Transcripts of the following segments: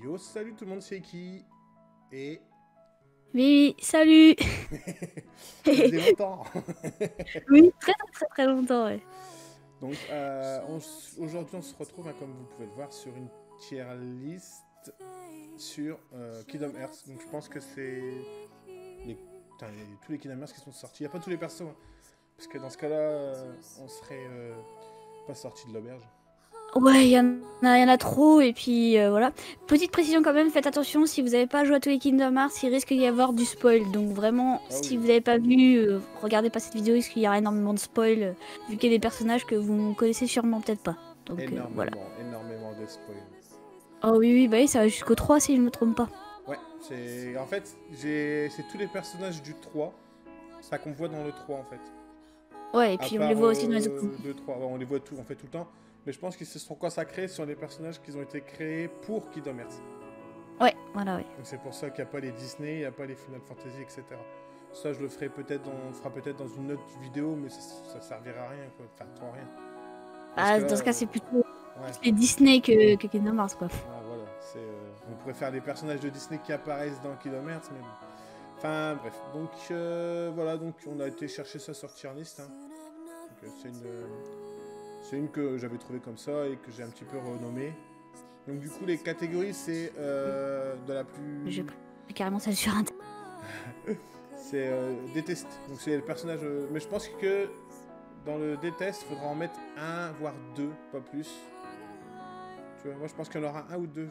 Yo, salut tout le monde, c'est qui? Et... Oui, salut. Ça faisait longtemps. Oui, très très très très longtemps, ouais. Donc, aujourd'hui, on se retrouve, hein, comme vous pouvez le voir, sur une tier list sur Kingdom Hearts. Donc, je pense que c'est les... putain, il y a tous les Kingdom Hearts qui sont sortis. Il n'y a pas tous les persos, hein, parce que dans ce cas-là, on serait pas sorti de l'auberge. Ouais, il y en a trop, et puis voilà. Petite précision quand même, faites attention, si vous n'avez pas joué à tous les Kingdom Hearts, il risque d'y avoir du spoil. Donc vraiment, Ah si oui, vous n'avez pas vu, regardez pas cette vidéo, parce qu'il y aura énormément de spoil, vu qu'il y a des personnages que vous ne connaissez sûrement peut-être pas. Donc voilà. énormément, énormément de spoil. Oh oui, oui, bah oui, ça va jusqu'au 3 si je ne me trompe pas. Ouais, c'est... En fait, c'est tous les personnages du 3. Ça qu'on voit dans le 3, en fait. Ouais, et À puis on les part voit aussi dans les autres. 2, 3, on les voit tout, on fait tout le temps. Mais je pense qu'ils se sont consacrés sur les personnages qui ont été créés pour Kingdom Hearts. Ouais, voilà, ouais. Donc c'est pour ça qu'il n'y a pas les Disney, il n'y a pas les Final Fantasy, etc. Ça, je le ferai peut-être, on le fera peut-être dans une autre vidéo, mais ça servira à rien, quoi. Enfin, trop à rien. Parce Bah, que dans là, ce cas, c'est plutôt ouais, les Disney que Kingdom Hearts, quoi. voilà. On pourrait faire les personnages de Disney qui apparaissent dans Kingdom Hearts, mais bon. Enfin, bref. Donc, voilà, donc on a été chercher ça sur tier list. Hein. Donc, c'est une que j'avais trouvée comme ça et que j'ai un petit peu renommée. Donc du coup les catégories c'est de la J'ai plus... pris carrément ça sur un... c'est déteste. Donc c'est le personnage... Mais je pense que dans le déteste, il faudra en mettre un, voire deux, pas plus. Tu vois, moi je pense qu'il y en aura un ou deux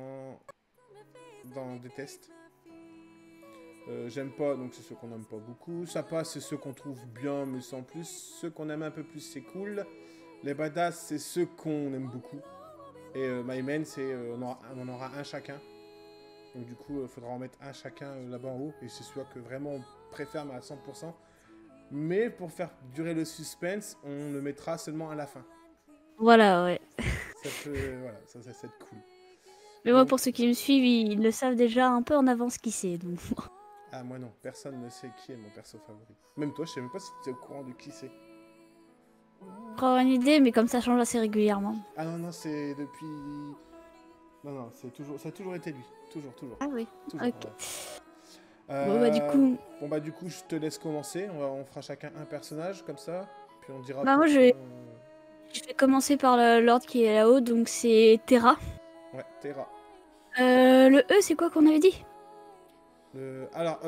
dans déteste. J'aime pas, donc c'est ceux qu'on aime pas beaucoup. Ça passe, c'est ceux qu'on trouve bien, mais sans plus. Ceux qu'on aime un peu plus, c'est cool. Les badass, c'est ceux qu'on aime beaucoup. Et My Man, c'est on en aura un chacun. Donc du coup, il faudra en mettre un chacun là-bas en haut. Et c'est celui que vraiment on préfère, mais à 100%. Mais pour faire durer le suspense, on le mettra seulement à la fin. Voilà, ouais. Ça peut... voilà, ça va être cool. Mais moi, Donc... pour ceux qui me suivent, ils le savent déjà un peu en avance qui c'est. Donc... Ah, moi non, personne ne sait qui est mon perso favori. Même toi, je sais même pas si tu es au courant de qui c'est. Pour avoir une idée, mais comme ça change assez régulièrement. Ah non, non, c'est depuis... Non, non, ça a toujours été lui. Toujours, toujours. Ah oui, Toujours, ok. ouais. Bon, bah du coup... Bon bah du coup je te laisse commencer, on fera chacun un personnage comme ça, puis on dira Bah moi, pourquoi... je vais commencer par l'ordre qui est là-haut, donc c'est Terra. Ouais, Terra. Le E, c'est quoi qu'on avait dit? Alors,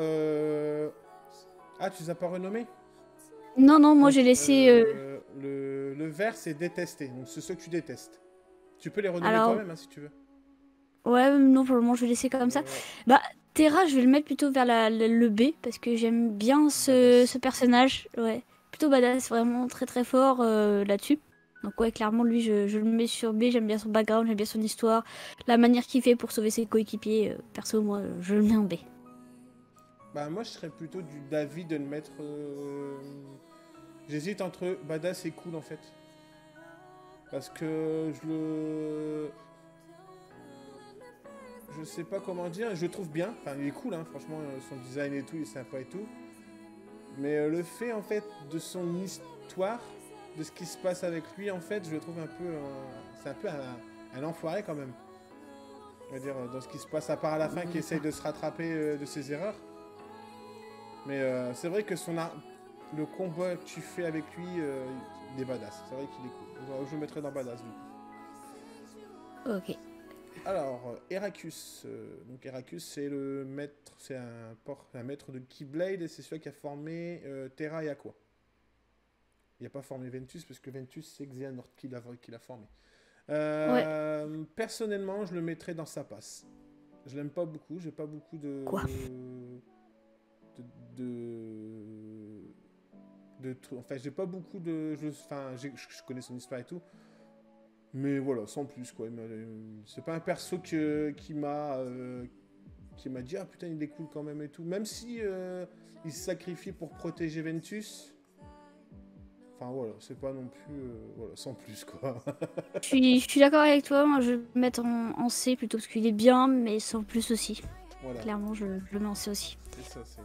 ah tu les as pas renommés? Non, non, moi Donc j'ai laissé... le vert c'est détester, donc c'est ceux que tu détestes. Tu peux les renommer Alors, toi-même hein, si tu veux. ouais, non, pour le moment, je vais laisser comme ça. Ouais, Bah, Terra, je vais le mettre plutôt vers le B, parce que j'aime bien ce badass. personnage. Ouais, plutôt badass, vraiment très très fort là-dessus. Donc ouais, clairement, lui, je le mets sur B, j'aime bien son background, j'aime bien son histoire, la manière qu'il fait pour sauver ses coéquipiers. Perso, moi, je le mets en B. Bah moi je serais plutôt d'avis de le mettre... J'hésite entre badass et cool en fait. Parce que je sais pas comment dire, je le trouve bien, enfin il est cool hein, franchement son design et tout, il est sympa et tout. Mais le fait en fait de son histoire, de ce qui se passe avec lui en fait, je le trouve un peu, c'est un peu un enfoiré quand même. On va dire dans ce qui se passe à part à la fin qui essaye de se rattraper de ses erreurs. Mais c'est vrai que le combat que tu fais avec lui, il est badass. C'est vrai qu'il est cool. Je le mettrais dans badass du coup. Ok. Alors, Heracus. Donc Heracus, c'est le maître, c'est un maître de Keyblade et c'est celui qui a formé Terra et Aqua. Il n'a pas formé Ventus parce que Ventus, c'est Xehanort qui l'a formé. Ouais. Personnellement, je le mettrais dans sa passe. Je l'aime pas beaucoup, j'ai pas beaucoup Quoi? de trucs. Enfin, j'ai pas beaucoup de. Enfin, je connais son histoire et tout. Mais voilà, sans plus quoi. C'est pas un perso qui m'a dit ah putain il est cool quand même et tout. Même si il se sacrifie pour protéger Ventus. Enfin voilà, c'est pas non plus voilà, sans plus quoi. Je suis d'accord avec toi, moi je vais le mettre en C plutôt parce qu'il est bien, mais sans plus aussi. Voilà, Clairement, je le mets en C aussi. c'est ça, c'est.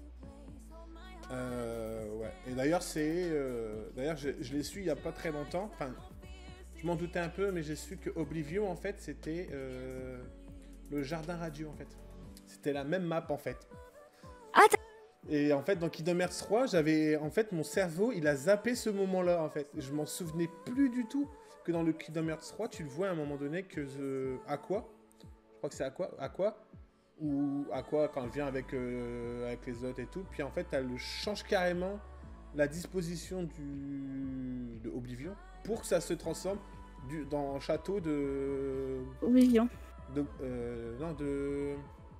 Ouais. Et d'ailleurs d'ailleurs je l'ai su il y a pas très longtemps. Enfin, je m'en doutais un peu, mais j'ai su que Oblivion en fait c'était le jardin radio en fait. C'était la même map en fait. Ah, Et en fait, dans Kingdom Hearts 3, j'avais. En fait, mon cerveau, il a zappé ce moment-là en fait. Je m'en souvenais plus du tout que dans le Kingdom Hearts 3, tu le vois à un moment donné que Aqua. Je crois que c'est Aqua. Ou Aqua quand elle vient avec les autres et tout. Puis en fait, elle change carrément la disposition de Oblivion pour que ça se transforme dans un château de. Oblivion. Non, de.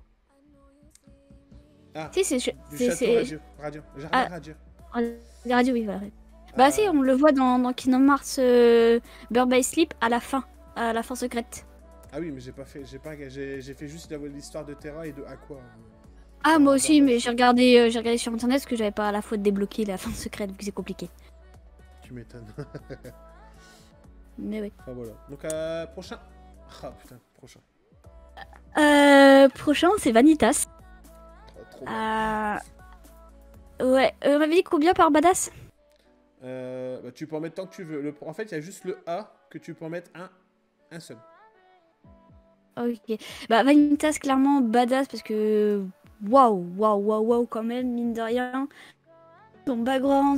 Ah, Si, c'est du château jardin radio. les radios, oui, voilà. Bah si, on le voit dans Kingdom Hearts Birth by Sleep à la fin secrète. Ah oui, mais j'ai fait juste l'histoire de Terra et de Aqua. Ah, moi aussi, mais j'ai regardé sur internet parce que j'avais pas à la fois débloqué la fin secrète vu que c'est compliqué. Tu m'étonnes. Mais oui. Enfin voilà. Donc prochain. Ah putain, prochain. Prochain, c'est Vanitas. Trop mal. Ouais, on m'avait dit combien par badass? Bah, tu peux en mettre tant que tu veux. En fait, il y a juste le A que tu peux en mettre un seul. Ok. Bah, Vanitas, clairement badass parce que. Waouh, quand même, mine de rien. Son background,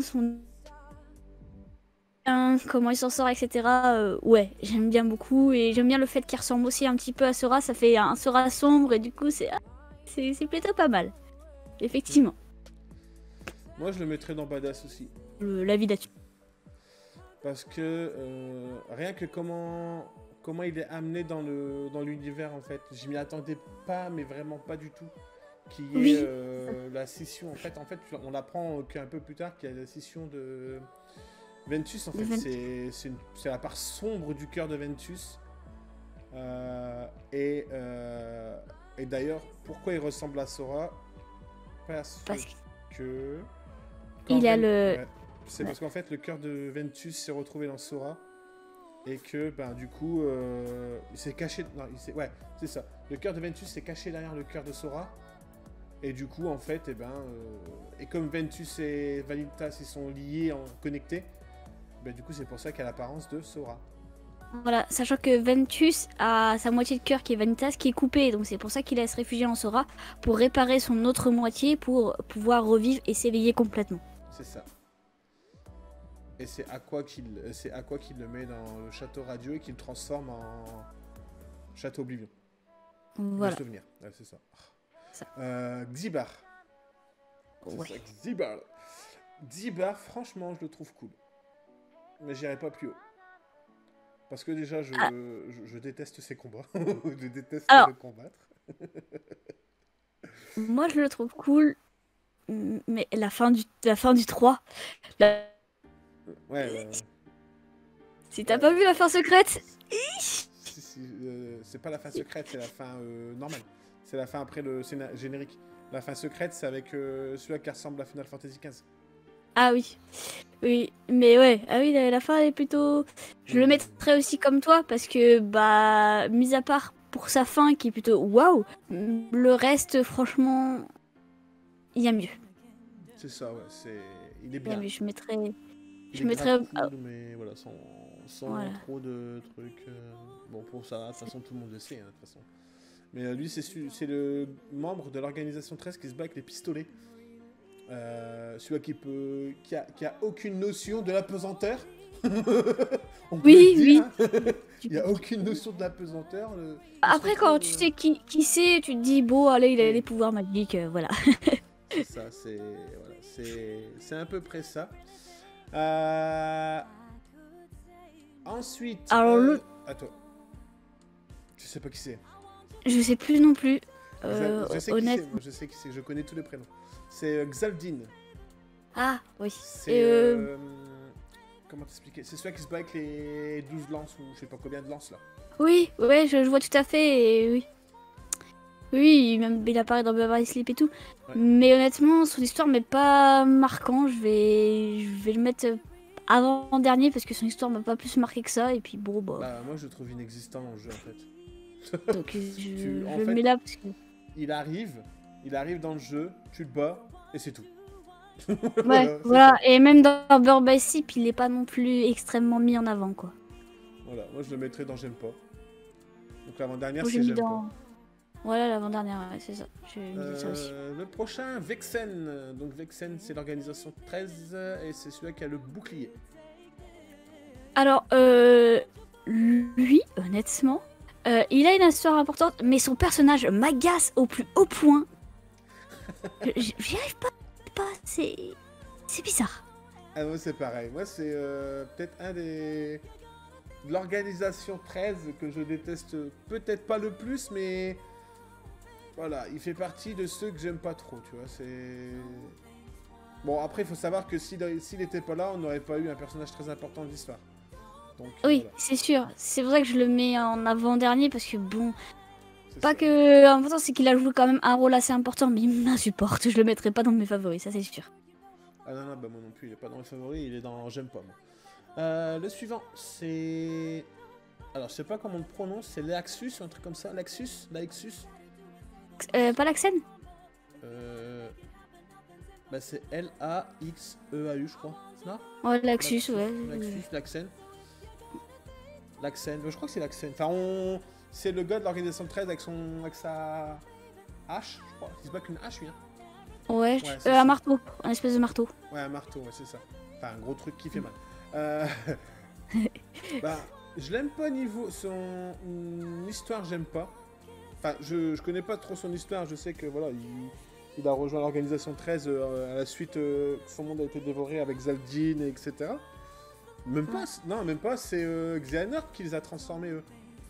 comment il s'en sort, etc. Ouais, j'aime bien beaucoup. Et j'aime bien le fait qu'il ressemble aussi un petit peu à Sora. Ça fait un Sora sombre et du coup, c'est plutôt pas mal. Effectivement. Moi, je le mettrais dans Badass aussi. La vie là-dessus. Parce que rien que comment il est amené dans l'univers, en fait. Je m'y attendais pas, mais vraiment pas du tout. Qu'il y ait la scission. En fait, on apprend qu'un peu plus tard qu'il y a la scission de Ventus. En fait, c'est la part sombre du cœur de Ventus. Et d'ailleurs, pourquoi il ressemble à Sora? Parce que... Il a le... Ouais, c'est parce qu'en fait, le cœur de Ventus s'est retrouvé dans Sora. Et que, du coup, il s'est caché... Non, ouais, c'est ça. Le cœur de Ventus s'est caché derrière le cœur de Sora. Et du coup, en fait, et comme Ventus et Vanitas, ils sont liés, connectés, du coup, c'est pour ça qu'il a l'apparence de Sora. Voilà, sachant que Ventus a sa moitié de cœur qui est Vanitas qui est coupée, donc c'est pour ça qu'il a se réfugier en Sora, pour réparer son autre moitié, pour pouvoir revivre et s'éveiller complètement. C'est ça. Et c'est Aqua qui le met dans le château radio et qui le transforme en château Oblivion. Voilà. Le souvenir, ouais, c'est ça. Xibar. Ouais. Xibar, franchement, je le trouve cool. Mais j'irai pas plus haut. Parce que déjà, je déteste ces combats. Je déteste le combattre. Moi, je le trouve cool. Mais la fin du 3. Ouais. Si t'as pas vu la fin secrète. C'est pas la fin secrète, c'est la fin normale. C'est la fin après le générique. La fin secrète, c'est avec celui qui ressemble à Final Fantasy XV. Ah oui. Oui, mais ouais. Ah oui, la fin est plutôt... Je le mettrais aussi comme toi parce que, mis à part pour sa fin qui est plutôt waouh, le reste, franchement, il y a mieux. C'est ça, ouais. Il est bien. Je mettrais... Cool, mais voilà, sans voilà. trop de trucs. Bon, pour ça, de toute façon, tout le monde le sait, de toute façon. Mais lui, c'est le membre de l'organisation 13 qui se bat avec les pistolets. Celui qui a aucune notion de l'apesanteur. Oui. Il n'y a aucune notion de l'apesanteur. Après, quand tu sais qui c'est, tu te dis, bon, allez, il a les pouvoirs magiques, voilà. C'est ça, c'est à peu près ça. Ensuite, alors à toi. Je sais pas qui c'est. Je sais plus non plus. Je sais qui c'est, je connais tous les prénoms. C'est Xaldine. Ah, oui. C'est. Comment t'expliquer? C'est celui qui se bat avec les 12 lances ou je sais pas combien de lances là. Oui, ouais, je vois tout à fait. Et oui. Oui, même il apparaît dans Birth by Sleep et tout. Ouais. Mais honnêtement, son histoire m'est pas marquant. Je vais le mettre avant-dernier parce que son histoire m'a pas plus marqué que ça. Et puis bon, moi je le trouve inexistant dans le jeu en fait. Donc je le mets là parce que... Il arrive dans le jeu, tu le bats et c'est tout. Ouais, voilà. Et même dans Birth by Sleep, il est pas non plus extrêmement mis en avant, quoi. Voilà, moi je le mettrais dans J'aime pas. Donc l'avant-dernière, c'est J'aime pas. Voilà, l'avant-dernière, ouais, c'est ça. J'ai mis ça aussi. Le prochain, Vexen. Donc Vexen, c'est l'organisation 13 et c'est celui qui a le bouclier. Alors, lui, honnêtement, il a une histoire importante, mais son personnage m'agace au plus haut point. J'y arrive pas, c'est bizarre. Ah moi c'est pareil. Moi c'est peut-être un des... de l'organisation 13 que je déteste peut-être pas le plus, mais... Voilà, il fait partie de ceux que j'aime pas trop, tu vois, c'est... Bon, après, il faut savoir que s'il était pas là, on n'aurait pas eu un personnage très important de l'histoire. Donc, Oui, voilà, c'est sûr. C'est pour ça que je le mets en avant-dernier, parce que bon, c'est pas ça. que l'important, c'est qu'il a joué quand même un rôle assez important, mais il m'insupporte. Je le mettrai pas dans mes favoris, ça c'est sûr. Ah non, non, bah moi non plus, il est pas dans mes favoris, il est dans j'aime pas, moi. Le suivant, c'est... Alors, je sais pas comment on le prononce, c'est Laxus, un truc comme ça, Laxus. Pas l'accent. Bah c'est Laxeau, je crois. Non? Ouais, Laxus, ouais. Laxen. Laxen, je crois que c'est Laxen. Enfin, c'est le gars de l'organisation 13 avec sa hache, je crois. Il se bat qu'une hache, lui. Hein. Ouais, Ouais, c'est un ça. marteau, un espèce de marteau. Ouais, un marteau, ouais, c'est ça. Enfin, un gros truc qui fait mal. Bah, je l'aime pas niveau son histoire, j'aime pas. Enfin, je connais pas trop son histoire, je sais que voilà, il a rejoint l'organisation 13 à la suite son monde a été dévoré avec Zaldin, et etc. Même pas, non, même pas, c'est Xehanort qui les a transformés, eux.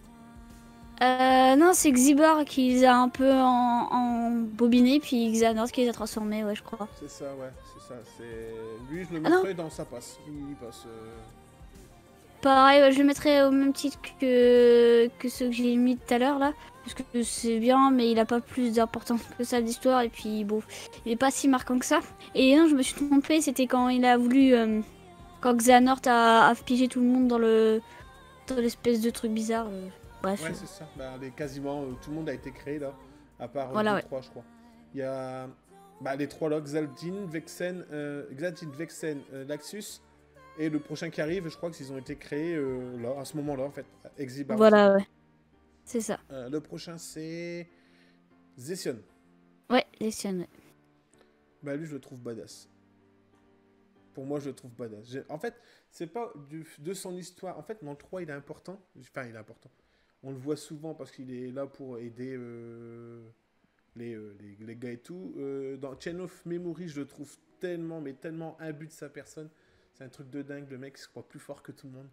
Non, c'est Xibar qui les a un peu en bobiné, puis Xehanort qui les a transformés, ouais, je crois. C'est ça, ouais, c'est ça. Lui, je le Ah non, mettrais dans sa passe. Il passe. pareil, ouais, je le mettrais au même titre que ceux que j'ai mis tout à l'heure, là. Parce que c'est bien, mais il a pas plus d'importance que ça d'histoire, et puis bon, il est pas si marquant que ça. Et non, je me suis trompée, c'était quand il a voulu... quand Xehanort a pigé tout le monde dans l'espèce de truc bizarre. Bref. Ouais, c'est ça. Bah, quasiment tout le monde a été créé là, à part Voilà, deux, ouais. trois, je crois. Il y a bah, les trois là, Xaldin, Vexen, Laxus, et le prochain qui arrive, je crois qu'ils ont été créés là, à ce moment-là, en fait. Exibar aussi. Voilà, ouais. C'est ça. Le prochain, c'est Zession. Ouais, les siennes, ouais. Bah, lui, je le trouve badass. Pour moi, je le trouve badass. En fait, c'est pas de son histoire. En fait, dans le 3, il est important. Enfin, il est important. On le voit souvent parce qu'il est là pour aider les gars et tout. Dans Chain of Memory, je le trouve tellement, mais tellement imbu de sa personne. C'est un truc de dingue. Le mec se croit plus fort que tout le monde.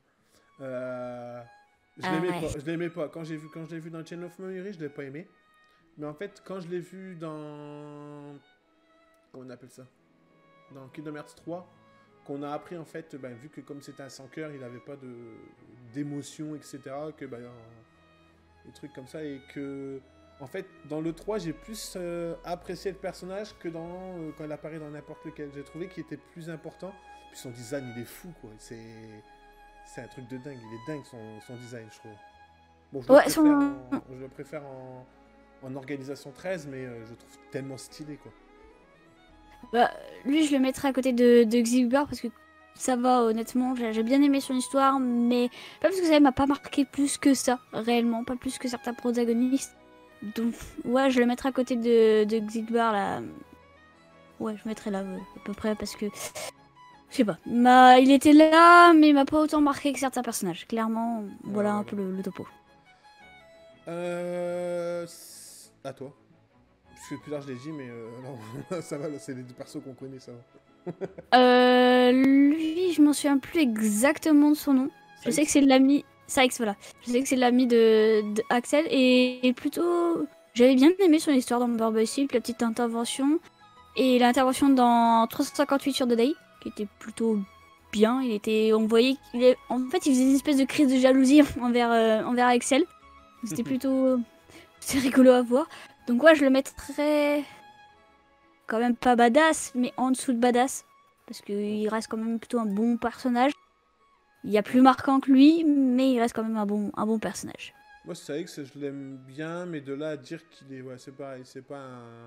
Je l'aimais pas. Je l'aimais pas. Quand je l'ai vu dans Chain of Memory, je l'ai pas aimé. Mais en fait, quand je l'ai vu dans... Comment on appelle ça? Dans Kingdom Hearts 3, qu'on a appris en fait, ben, vu que comme c'était un sans cœur, il n'avait pas d'émotion, etc. Que ben, des trucs comme ça, et que en fait dans le 3 j'ai plus apprécié le personnage que quand il apparaît dans n'importe lequel. J'ai trouvé qu'il était plus important. Puis son design il est fou quoi, c'est un truc de dingue, il est dingue son design je trouve. Bon je le préfère en organisation 13 mais je le trouve tellement stylé quoi. Bah, lui, je le mettrais à côté de Xibar parce que ça va, honnêtement. J'ai bien aimé son histoire, mais pas parce que ça m'a pas marqué plus que ça, réellement. Pas plus que certains protagonistes. Donc, ouais, je le mettrais à côté de Xibar, là. Ouais, je mettrais là, à peu près, parce que... Je sais pas. Il était là, mais il m'a pas autant marqué que certains personnages. Clairement, voilà un peu le topo. À toi. Je sais plus tard, je l'ai dit, mais non, ça va, c'est les deux persos qu'on connaît, ça va. Lui, je m'en souviens plus exactement de son nom. Je sais que c'est l'ami... Sykes, voilà. Je sais que c'est l'ami de Axel, et plutôt... J'avais bien aimé son histoire dans Burberry Sleep, la petite intervention, et l'intervention dans 358 sur The Day, qui était plutôt bien. On voyait en fait, il faisait une espèce de crise de jalousie envers Axel. C'était plutôt... C'est rigolo à voir. Donc ouais, je le mettrais quand même pas badass, mais en dessous de badass. Parce qu'il reste quand même plutôt un bon personnage. Il y a plus marquant que lui, mais il reste quand même un bon personnage. Moi, c'est vrai que je l'aime bien, mais de là à dire qu'il est... Ouais, c'est pareil, c'est pas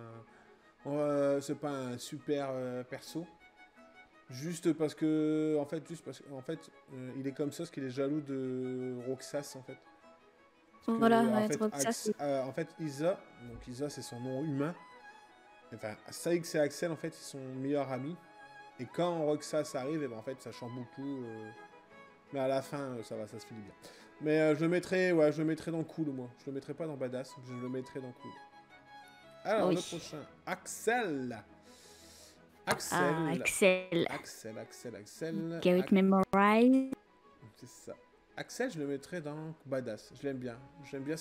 un super perso. Juste parce que... En fait, il est comme ça parce qu'il est jaloux de Roxas, en fait. Parce Voilà, que, ouais, Roxa, c'est... en fait, Isa, donc Isa, c'est son nom humain. Enfin, Saïx et Axel, en fait, ils sont meilleurs amis. Et quand Roxas arrive, et ben, en fait, ça chamboule tout. Mais à la fin, ça va, ça se finit bien. Mais je le mettrais dans cool, moi. Je le mettrais pas dans badass, je le mettrais dans cool. Alors, Oui. le prochain, Axel. Ah, Axel. Axel. Garrett Memorize. C'est ça. Axel, je le mettrais dans badass. Je l'aime bien. J'aime bien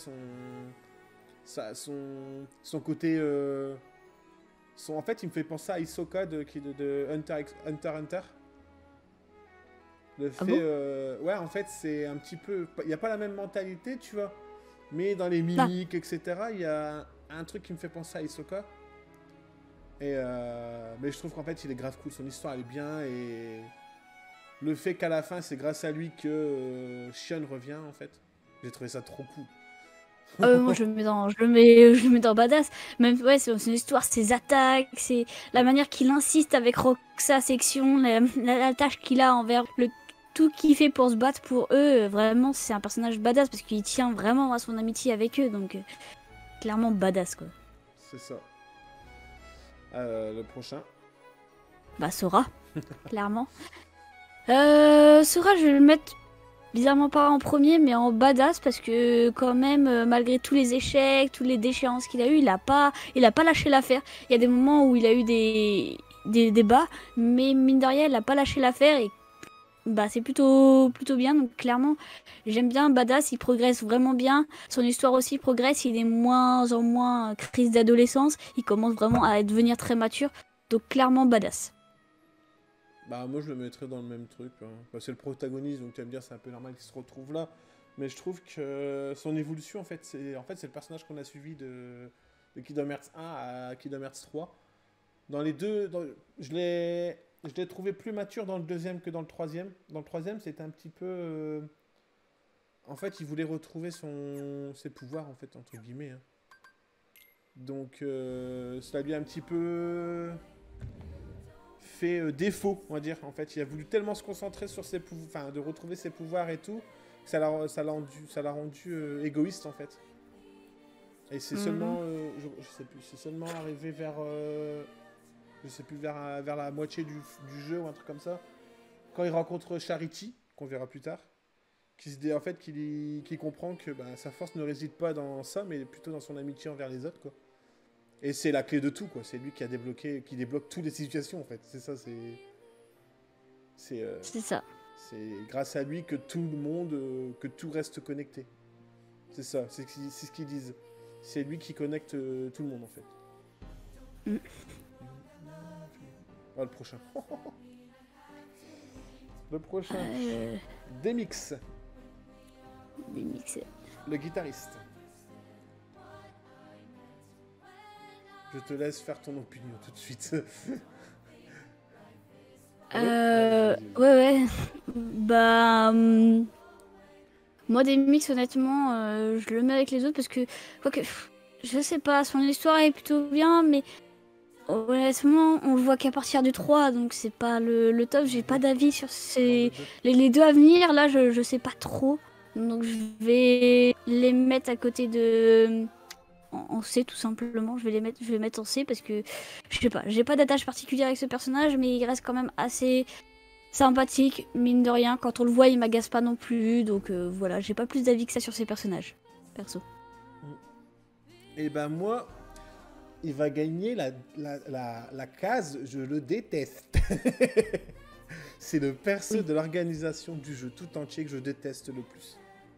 son côté. En fait, il me fait penser à Hisoka de Hunter x Hunter. Le fait, Ah bon ouais, en fait, c'est un petit peu. Il n'y a pas la même mentalité, tu vois. Mais dans les mimiques, etc., il y a un truc qui me fait penser à Hisoka. Mais je trouve qu'en fait, il est grave cool. Son histoire, elle est bien. Et le fait qu'à la fin, c'est grâce à lui que Shion revient, en fait. J'ai trouvé ça trop cool. Moi je le mets dans badass. Même ouais, c'est son histoire, ses attaques, c'est la manière qu'il insiste avec Roxa section, la tâche qu'il a envers le tout qu'il fait pour se battre pour eux. Vraiment, c'est un personnage badass parce qu'il tient vraiment à son amitié avec eux, donc clairement badass quoi. C'est ça. Le prochain. Bah Sora, clairement. Sora, je vais le mettre bizarrement pas en premier, mais en badass parce que quand même, malgré tous les échecs, toutes les déchéances qu'il a eu, il a pas lâché l'affaire. Il y a des moments où il a eu des débats, mais mine de rien, il a pas lâché l'affaire et bah c'est plutôt bien. Donc clairement, j'aime bien badass. Il progresse vraiment bien. Son histoire aussi progresse. Il est moins en moins crise d'adolescence. Il commence vraiment à devenir très mature. Donc clairement badass. Bah moi je le mettrais dans le même truc. Hein. Bah, c'est le protagoniste, donc tu vas me dire c'est un peu normal qu'il se retrouve là. Mais je trouve que son évolution en fait c'est le personnage qu'on a suivi de Kingdom Hearts 1 à Kingdom Hearts 3. Dans les deux, je l'ai trouvé plus mature dans le deuxième que dans le troisième. Dans le troisième c'était un petit peu... En fait il voulait retrouver ses pouvoirs en fait entre guillemets. Hein. Donc ça lui a un petit peu... fait défaut, on va dire. En fait, il a voulu tellement se concentrer sur ses pouvoirs, enfin, de retrouver ses pouvoirs et tout, que ça l'a rendu égoïste, en fait. Et c'est seulement, je sais plus, c'est seulement arrivé vers, je sais plus, vers la moitié du jeu ou un truc comme ça, quand il rencontre Charity, qu'on verra plus tard, en fait, qui comprend que bah, sa force ne réside pas dans ça, mais plutôt dans son amitié envers les autres, quoi. Et c'est la clé de tout, quoi. C'est lui qui débloque toutes les situations, en fait. C'est ça, C'est ça. c'est grâce à lui que tout le monde, que tout reste connecté. C'est ça, c'est ce qu'ils disent. C'est lui qui connecte tout le monde, en fait. Mm. Ah, le prochain. Le prochain. Demix. Demix. Le guitariste. Je te laisse faire ton opinion tout de suite. Ouais. Bah. Moi, des mix, honnêtement, je le mets avec les autres parce que. Quoique. Je sais pas, son histoire est plutôt bien, mais. Honnêtement, on le voit qu'à partir du 3, donc c'est pas le top. J'ai pas d'avis sur les deux à venir. Là, je sais pas trop. Donc, je vais les mettre à côté de. En C tout simplement, je vais mettre en C parce que je sais pas, j'ai pas d'attache particulière avec ce personnage, mais il reste quand même assez sympathique, mine de rien. Quand on le voit, il m'agace pas non plus, donc voilà, j'ai pas plus d'avis que ça sur ces personnages, perso. Et ben moi, il va gagner la case, je le déteste. C'est le perso de l'organisation du jeu tout entier que je déteste le plus.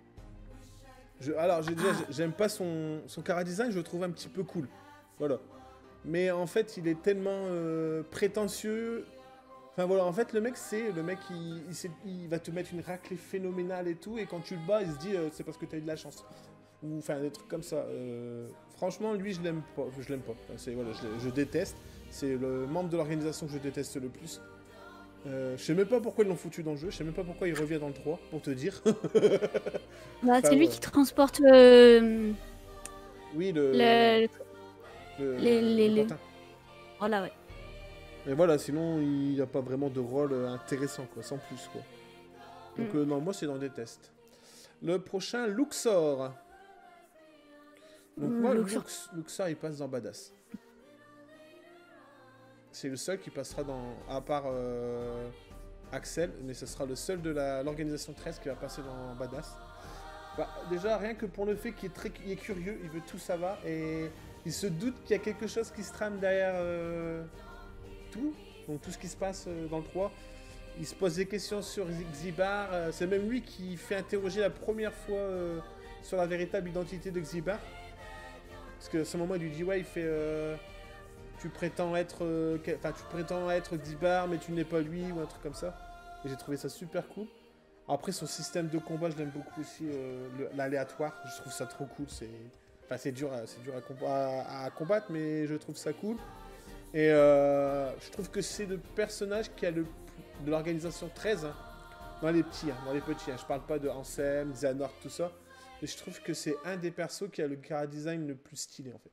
J'aime pas son chara-design, je le trouve un petit peu cool. Voilà. Mais en fait, il est tellement prétentieux. Enfin voilà, en fait, le mec, il va te mettre une raclée phénoménale et tout, et quand tu le bats, il se dit c'est parce que t'as eu de la chance. Ou enfin, des trucs comme ça. Franchement, lui, je l'aime pas. Voilà, je déteste. C'est le membre de l'organisation que je déteste le plus. Je sais même pas pourquoi ils l'ont foutu dans le jeu, je sais même pas pourquoi il revient dans le 3, pour te dire. Bah, c'est lui qui transporte oui, les... Voilà, ouais. Mais voilà, sinon, il n'a pas vraiment de rôle intéressant, quoi, sans plus, quoi. Donc, non, moi, c'est dans des tests. Le prochain, Luxor. Donc moi, Luxor. Luxor, il passe dans Badass. C'est le seul qui passera dans... À part Axel, mais ce sera le seul de l'organisation 13 qui va passer dans Badass. Bah, déjà, rien que pour le fait qu'il est curieux, il veut tout savoir, et il se doute qu'il y a quelque chose qui se trame derrière tout. Donc tout ce qui se passe dans le 3. Il se pose des questions sur Xibar. C'est même lui qui fait interroger la première fois sur la véritable identité de Xibar. Parce que à ce moment, il lui dit, ouais, il fait... tu prétends être Xibar, mais tu n'es pas lui, ou un truc comme ça. Et j'ai trouvé ça super cool. Après, son système de combat, je l'aime beaucoup aussi, l'aléatoire. Je trouve ça trop cool. C'est dur, à combattre, mais je trouve ça cool. Et je trouve que c'est le personnage qui a de l'organisation 13, hein, dans les petits. Hein. Je parle pas de Ansem, Xehanort, tout ça. Mais je trouve que c'est un des persos qui a le chara-design le plus stylé, en fait.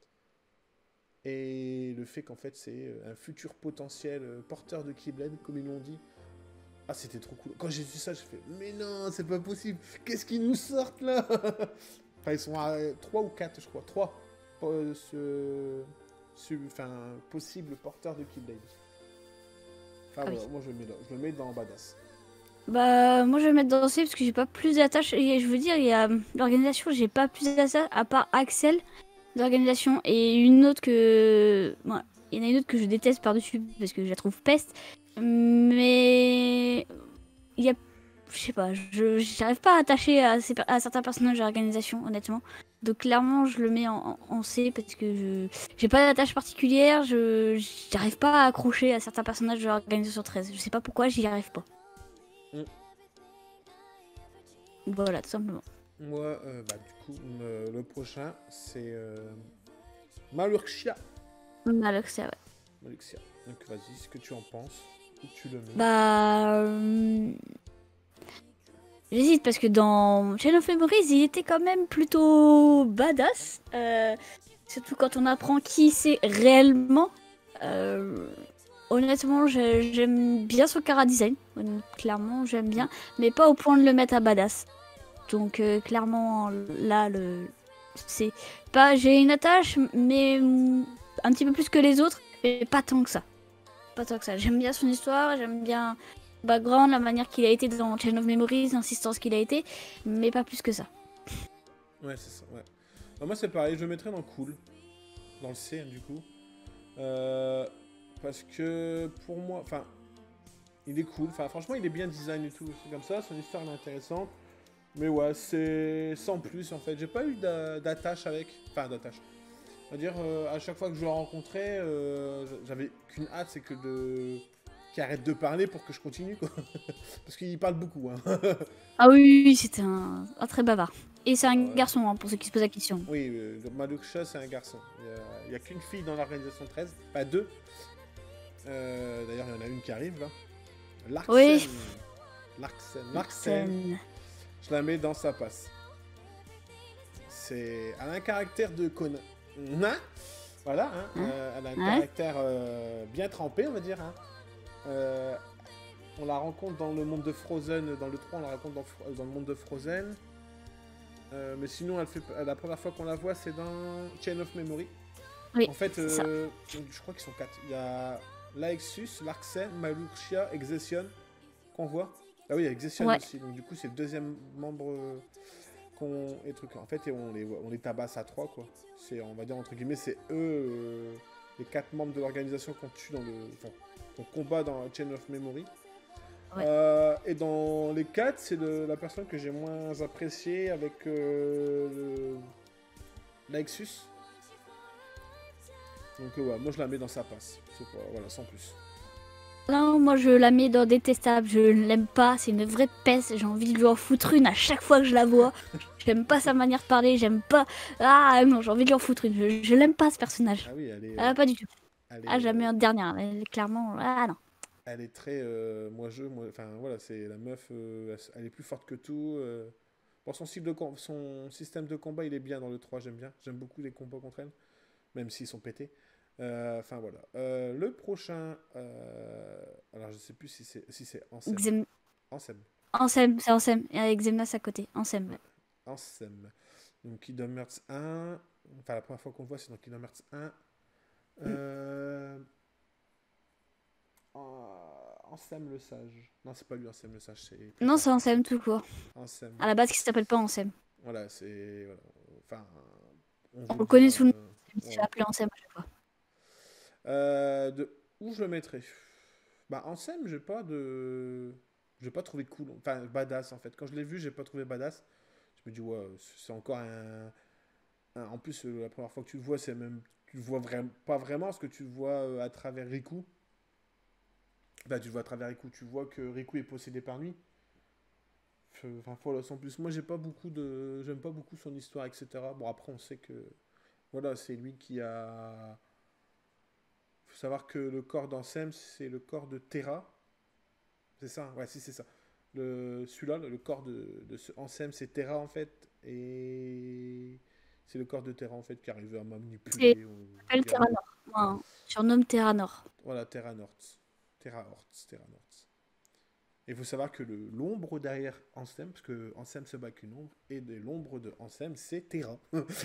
Et le fait qu'en fait, c'est un futur potentiel porteur de Keyblade, comme ils l'ont dit. Ah, c'était trop cool. Quand j'ai vu ça, j'ai fait, mais non, c'est pas possible. Qu'est-ce qu'ils nous sortent là? Enfin, ils sont à 3 ou 4, je crois. 3. Possible porteur de Keyblade. Enfin, voilà, moi je le mets dans Badass. Bah, moi je vais le mettre dans C parce que j'ai pas plus d'attaches. Et je veux dire, il y a l'organisation, j'ai pas plus d'attaches à part Axel d'organisation et une autre que. Bon, il y en a une autre que je déteste par-dessus parce que je la trouve peste. Mais. Il y a. Je sais pas, j'arrive pas à attacher à certains personnages de l'organisation, honnêtement. Donc clairement, je le mets en C parce que j'ai pas d'attache particulière. J'arrive pas à accrocher à certains personnages de l'organisation 13. Je sais pas pourquoi, j'y arrive pas. Voilà, tout simplement. Moi, du coup, le prochain, c'est Malurxia. Malurxia, ouais. Malurxia. Donc vas-y, ce que tu en penses, où tu le mets. Bah... J'hésite parce que dans Chain of Memories, il était quand même plutôt badass. Surtout quand on apprend qui c'est réellement. Honnêtement, j'aime bien son chara-design. Clairement, j'aime bien. Mais pas au point de le mettre à badass. Donc clairement, là, c'est pas... J'ai une attache, mais un petit peu plus que les autres. Mais pas tant que ça. Pas tant que ça. J'aime bien son histoire, j'aime bien background, la manière qu'il a été dans Chain of Memories, l'insistance qu'il a été, mais pas plus que ça. Ouais, c'est ça, ouais. Alors moi, c'est pareil, je le mettrais dans cool. Dans le C, hein, du coup. Parce que, pour moi, enfin, il est cool. Enfin, franchement, il est bien design et tout, c'est comme ça. Son histoire est intéressante. Mais ouais, c'est sans plus, en fait. J'ai pas eu d'attache avec... Enfin, d'attache. On va dire, à chaque fois que je le rencontrais, j'avais qu'une hâte, c'est que qu'il arrête de parler pour que je continue, quoi. Parce qu'il parle beaucoup, hein. Ah oui, c'était un très bavard. Et c'est un garçon, hein, pour ceux qui se posent la question. Oui, Malurxia, c'est un garçon. Il n'y a qu'une fille dans l'organisation 13, pas deux. D'ailleurs, il y en a une qui arrive, là. Larksen. Oui. Larksen. Je la mets dans sa passe. Elle a un caractère de connard. Voilà, hein. Elle a un caractère bien trempé, on va dire. Hein. On la rencontre dans le monde de Frozen, dans le 3, on la rencontre dans le monde de Frozen. Mais sinon, la première fois qu'on la voit, c'est dans Chain of Memory. Oui, en fait, je crois qu'ils sont 4. Il y a Laexus, Larksen, Malurxia, Exession qu'on voit. Ah oui, il y a Exession aussi. Donc du coup, c'est le deuxième membre et trucs. En fait, on les tabasse à 3, quoi. On va dire, entre guillemets, c'est eux, les 4 membres de l'organisation qu'on tue qu'on combat dans Chain of Memory. Ouais. Et dans les 4, c'est la personne que j'ai moins appréciée avec Laexus. Donc ouais, moi je la mets dans sa passe. C'est pas, voilà, sans plus. Non, moi je la mets dans détestable, je l'aime pas, c'est une vraie peste, j'ai envie de lui en foutre une à chaque fois que je la vois. J'aime pas sa manière de parler, j'aime pas... Ah non, j'ai envie de lui en foutre une, je l'aime pas ce personnage. Ah oui, elle est... pas du tout. Je la mets en dernière, elle est clairement... Ah non. Elle est très... Enfin voilà, c'est la meuf, elle est plus forte que tout. Bon, son système de combat, il est bien dans le 3, j'aime bien. J'aime beaucoup les combats contre elle, même s'ils sont pétés. Enfin voilà. Le prochain, alors je sais plus si c'est Ansem. Ansem, c'est Ansem. Et avec Xemnas à côté. Ansem. Ansem. Donc Kingdom Hearts 1. Enfin, la première fois qu'on le voit, c'est dans Kingdom Hearts 1. Mm. Euh... Ansem le sage. Non, c'est pas lui, Ansem le sage, c'est plus Non, tard. c'est Ansem tout court. Ansem, À ouais. la base, qui s'appelle pas Ansem. Voilà, c'est. Voilà. Enfin, on On vous le le connaît dira. sous le nom. Il se fait Voilà. appeler Ansem à chaque fois. Où je le mettrais? Bah, Ansem, j'ai pas de. J'ai pas trouvé cool. Enfin, badass en fait. Quand je l'ai vu, j'ai pas trouvé badass. Je me dis, ouais, c'est encore en plus, la première fois que tu le vois, c'est même. Tu le vois vraiment, pas vraiment, parce que tu le vois à travers Riku. Enfin, tu le vois à travers Riku. Tu vois que Riku est possédé par lui. Enfin, voilà, sans plus. Moi, j'ai pas beaucoup de. J'aime pas beaucoup son histoire, etc. Bon, après, on sait que. Voilà, c'est lui qui a. Faut savoir que le corps d'Ansem, c'est le corps de Terra. C'est ça, ouais, si, c'est ça. Celui-là, le corps de ce Ansem, c'est Terra en fait. Et c'est le corps de Terra en fait qui arrive à C'est manipuler ou s'appelle guider. Terra Nord. Moi, on surnomme Terra Nord. Voilà, Terra Nord. Terra Hort, Terra Nord. Et il faut savoir que l'ombre derrière Ansem, parce que Ansem se bat qu'une ombre, et de l'ombre de Ansem, c'est Terra.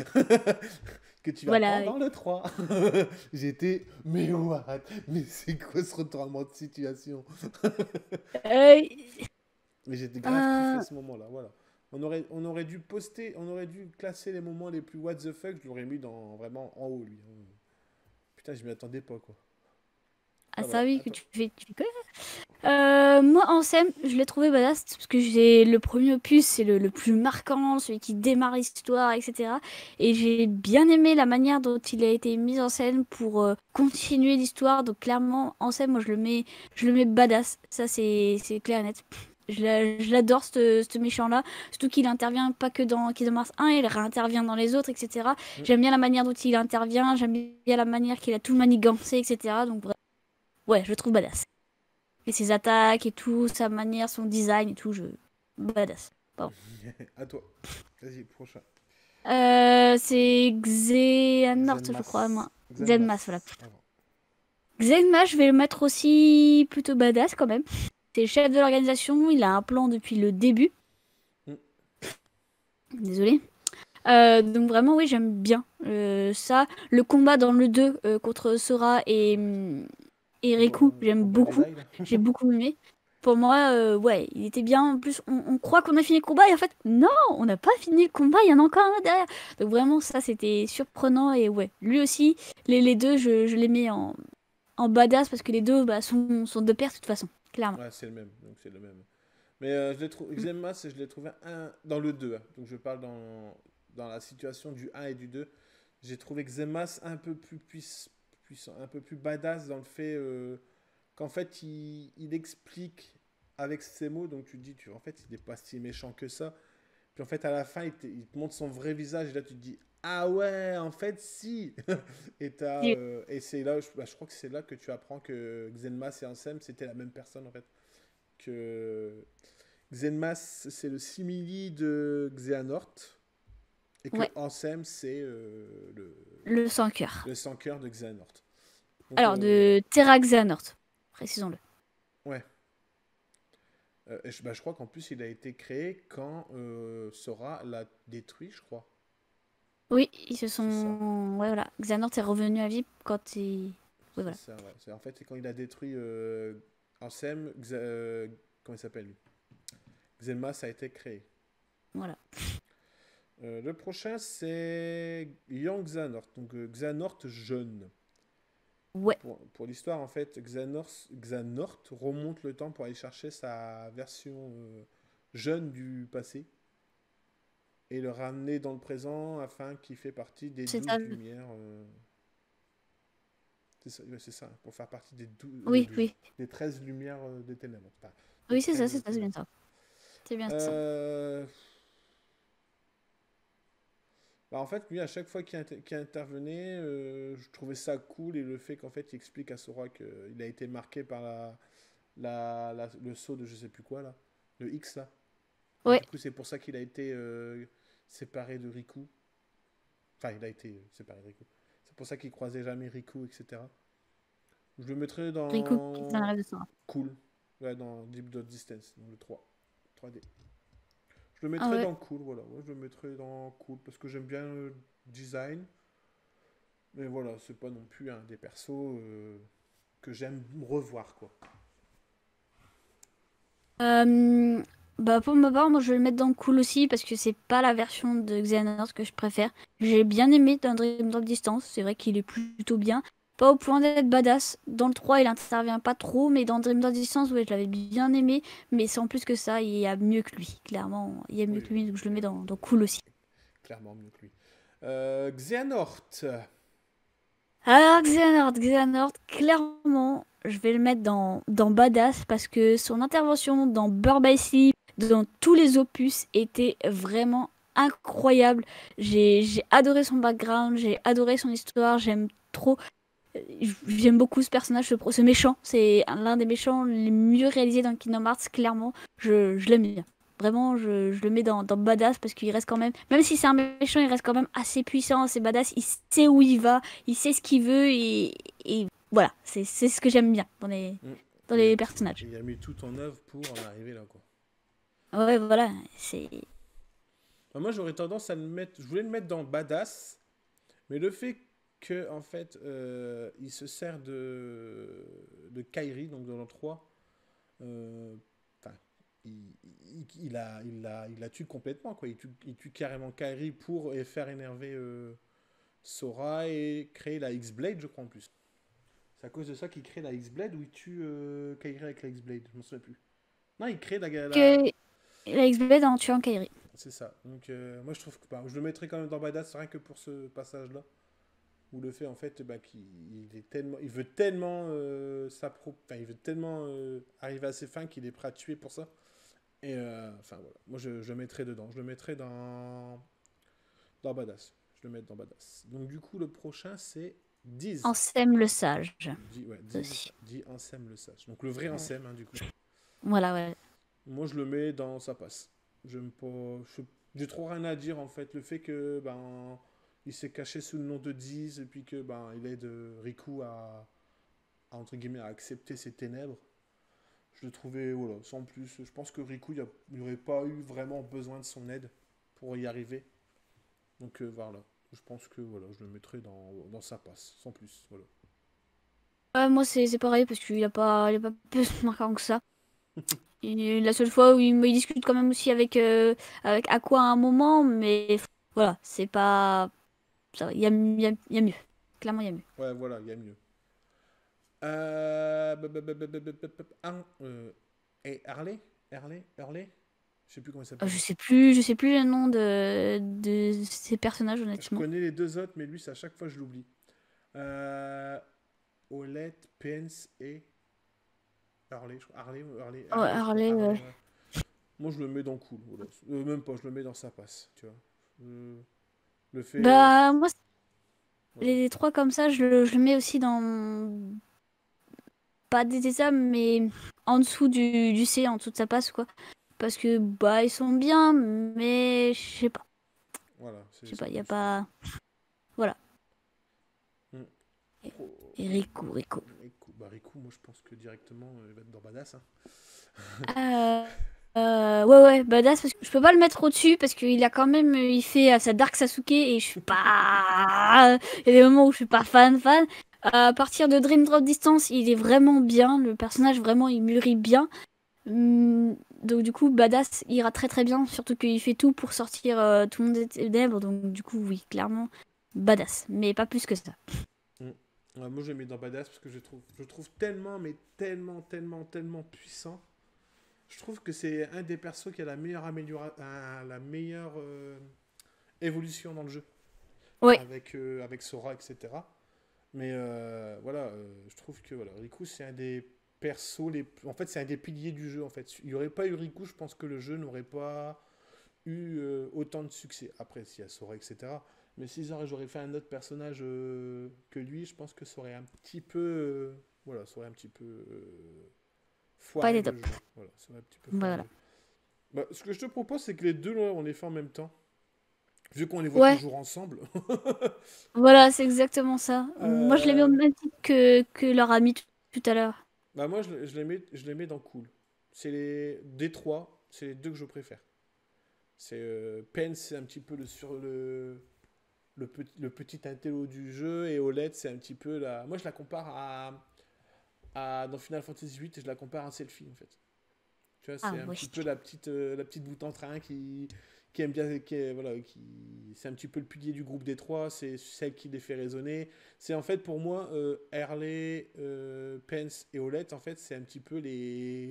Que tu Voilà. apprends dans le 3. J'étais, mais what? Mais c'est quoi ce retournement de situation? Euh, Mais j'étais grave kiffé euh, à ce moment-là, voilà. On aurait dû poster, on aurait dû classer les moments les plus what the fuck, je l'aurais mis dans, vraiment en haut, lui, hein. Putain, je m'y attendais pas, quoi. ah Ah, ça voilà, oui, que attends. tu fais quoi? Moi, Ansem, je l'ai trouvé badass parce que j'ai le premier opus, c'est le plus marquant, celui qui démarre l'histoire, etc. Et j'ai bien aimé la manière dont il a été mis en scène pour continuer l'histoire. Donc clairement, Ansem, moi je le mets badass. Ça c'est clair et net. Je l'adore ce méchant-là, surtout qu'il intervient pas que dans Kingdom Hearts 1, il réintervient dans les autres, etc. Mm. J'aime bien la manière dont il intervient, j'aime bien la manière qu'il a tout manigancé, etc. Donc ouais, je le trouve badass. Et ses attaques et tout, sa manière, son design et tout, je... Badass. Pardon. À toi. Vas-y, prochain. C'est Xehanort, je crois, Zenmas. moi. Zenmas, voilà. Zenmas. Avant. Zenmas, je vais le mettre aussi plutôt badass quand même. C'est le chef de l'organisation, il a un plan depuis le début. Mm. Désolé. Donc vraiment, oui, j'aime bien ça. Le combat dans le 2 contre Sora et Riku, j'aime Au bas beaucoup. Jedi, là. J'ai beaucoup aimé. Pour moi, ouais, il était bien. En plus, on croit qu'on a fini le combat et en fait, non, on n'a pas fini le combat, il y en a encore un derrière. Donc vraiment, ça, c'était surprenant et ouais, lui aussi, les deux, je les mets en badass parce que les deux bah, sont de pair de toute façon, clairement. Ouais, c'est le même, donc c'est le même. Mais je l'ai trouvé, Mm. Zenmas, je l'ai trouvé dans le 2, hein. Donc je parle dans la situation du un et du 2. J'ai trouvé Xemas un peu plus puissant, un peu plus badass dans le fait qu'en fait il explique avec ses mots, donc tu te dis, en fait il n'est pas si méchant que ça. Puis en fait à la fin il te montre son vrai visage et là tu te dis, ah ouais, en fait si. Et c'est là, je crois que c'est là que tu apprends que Xenmas et Ansem c'était la même personne en fait. Que Xenmas c'est le simili de Xehanort et que Ouais, Ansem c'est le sans cœur. le sans cœur de Xehanort. Donc, Alors, de Terra Xehanort, précisons-le. ouais. Je crois qu'en plus, il a été créé quand Sora l'a détruit, je crois. Oui, ils se C'est ça. sont. Ouais, voilà. Xehanort est revenu à vie quand il. Oui, C'est voilà. ça, ouais. En fait, c'est quand il a détruit Ansem, comment il s'appelle lui? Xelmas a été créé. Voilà. Le prochain, c'est Young Xehanort. Donc, Xehanort jeune. Donc, Ouais. pour l'histoire, en fait, Xehanort remonte le temps pour aller chercher sa version jeune du passé et le ramener dans le présent afin qu'il fait partie des C'est 12 ça. lumières. C'est ça, ouais, c'est ça, pour faire partie des Oui, 12, oui. des 13 lumières des ténèbres. Enfin, des Oui, 13 c'est bien ténèbres. ça. C'est bien ça. Euh, en fait, lui, à chaque fois qu'il intervenait, je trouvais ça cool et le fait qu'en fait, il explique à Sora qu'il a été marqué par le saut de je sais plus quoi là, le X là. Et Ouais. du coup, c'est pour ça qu'il a été séparé de Riku. Enfin, il a été séparé de Riku. C'est pour ça qu'il croisait jamais Riku, etc. Je le mettrais Riku, dans la dans rêve de Sora. cool. Ouais, dans Deep Dot Distance, dans le 3D. Je le Ah mettrais ouais. dans cool, voilà. Ouais, je le mettrais dans cool parce que j'aime bien design. Mais voilà, c'est pas non plus un des persos que j'aime revoir, quoi. Euh, Bah pour ma part, moi je vais le mettre dans cool aussi parce que c'est pas la version de Xehanort que je préfère. J'ai bien aimé dans Dream Drop Distance, c'est vrai qu'il est plutôt bien. Pas au point d'être badass. Dans le 3, il intervient pas trop, mais dans Dream Drop Distance, ouais, je l'avais bien aimé. Mais sans plus que ça, il y a mieux que lui. Clairement, il y a mieux Oui, que oui, lui, donc je le il y mets a dans cool aussi. clairement mieux que lui. Xehanort. Alors Xehanort, clairement, je vais le mettre dans badass parce que son intervention dans Birth by Sleep, dans tous les opus, était vraiment incroyable. J'ai adoré son background, j'ai adoré son histoire, j'aime trop. J'aime beaucoup ce personnage, ce méchant. C'est l'un des méchants les mieux réalisés dans Kingdom Hearts, clairement. Je l'aime bien. Vraiment, je le mets dans badass parce qu'il reste quand même si c'est un méchant, il reste quand même assez puissant, assez badass. Il sait où il va, il sait ce qu'il veut et voilà, c'est ce que j'aime bien Mm. dans les personnages. Il a mis tout en œuvre pour en arriver là, quoi. Ouais, voilà, c'est. Bah, moi, j'aurais tendance à le mettre. Je voulais le mettre dans Badass, mais le fait que, en fait, il se sert de Kairi, donc dans le 3, euh, enfin, il la tue complètement, quoi. Il tue carrément Kairi pour faire énerver Sora et créer la X-Blade, je crois, en plus. C'est à cause de ça qu'il crée la X-Blade ou il tue Kairi avec la X-Blade, je m'en souviens plus. Non, il crée Que la XB en tuant Kairi. C'est ça. Donc moi je trouve que bah, je le mettrais quand même dans Badass rien que pour ce passage-là. Où le fait en fait bah, qu'il il est tellement, il veut tellement il veut tellement arriver à ses fins qu'il est prêt à tuer pour ça. Et enfin voilà, moi je le mettrais dedans. Je le mettrais dans Badass. Je le mets dans Badass. Donc du coup le prochain c'est Diz. Ansem le sage. Ouais, Aussi. Diz Ansem le sage. Donc le vrai Ouais. Ansem hein, du coup. Voilà, ouais. Moi, je le mets dans sa passe. J'aime pas. J'ai trop rien à dire en fait. Le fait que ben il s'est caché sous le nom de Diz et puis que ben il aide Riku entre guillemets à accepter ses ténèbres. Je le trouvais voilà sans plus. Je pense que Riku il aurait pas eu vraiment besoin de son aide pour y arriver. Donc voilà. Je pense que voilà, je le mettrai dans sa passe sans plus. Voilà. Ouais, moi c'est pareil parce qu'il a pas plus marquant que ça. Et la seule fois où il discute quand même aussi avec Aqua à un moment, mais voilà, c'est pas. Ça va, il y a mieux. Clairement, il y a mieux. Ouais voilà, il y a mieux. Et Harley, Hurley, je sais plus comment il s'appelle. Je sais plus le nom de ces personnages, Je honnêtement. connais les deux autres, mais lui, c'est à chaque fois je l'oublie. Euh, Olette, Pence et Harley, je crois. Ouais, Harley, je crois. Harley, Harley, ouais. Moi, je le mets dans cool. Voilà. Même pas, je le mets dans sa passe, tu vois. Le fait. bah, moi, Voilà. les trois comme ça, je le mets aussi dans. Pas des âmes, mais en dessous du C, en dessous de sa passe, quoi. Parce que, bah, ils sont bien, mais je sais pas. Voilà, Je c'est sais sans pas, il y a plus. pas. Voilà. Hmm. Et, Pro- et Rico. Riku, moi, je pense que directement, il va être dans Badass. Hein. Euh, ouais, ouais, badass, parce que je peux pas le mettre au-dessus parce qu'il a quand même, il fait sa Dark Sasuke et je suis pas. Il y a des moments où je suis pas fan. À partir de Dream Drop Distance, il est vraiment bien. Le personnage, vraiment, il mûrit bien. Donc, du coup, badass ira très très bien. Surtout qu'il fait tout pour sortir tout le monde des ténèbres. Donc, du coup, oui, clairement, badass. Mais pas plus que ça. Hmm. Ouais, moi, je le mets dans Badass parce que je le trouve tellement, mais tellement, tellement, tellement puissant. Je trouve que c'est un des persos qui a la meilleure évolution dans le jeu. Ouais, Avec Sora, etc. Mais voilà, je trouve que voilà, Riku, c'est un des persos En fait, c'est un des piliers du jeu, en fait. Il n'y aurait pas eu Riku, je pense que le jeu n'aurait pas eu autant de succès. Après, s'il y a Sora, etc. Mais j'aurais fait un autre personnage que lui, je pense que ça aurait un petit peu... voilà, ça aurait un petit peu pas foiré des le top. jeu. Voilà, ça aurait un petit peu foiré le Voilà. jeu. Bah, ce que je te propose, c'est que les deux, là, on les fait en même temps. Vu qu'on les voit Ouais, toujours ensemble. voilà, c'est exactement ça. Moi, je l'ai mis au Euh, même titre que leur ami tout à l'heure. Bah moi, je les mets dans cool. C'est les des trois, c'est les deux que je préfère. C'est Pence, c'est un petit peu le petit intello du jeu, et Olette, c'est un petit peu la... Moi, je la compare dans Final Fantasy VIII, je la compare à Selphie, en fait. Tu vois, Ah, c'est un petit oui. peu la petite bout en train qui aime bien, voilà, c'est un petit peu le pilier du groupe des trois, c'est celle qui les fait résonner. C'est en fait pour moi, Harley, Pence et Olette, en fait, c'est un petit peu les.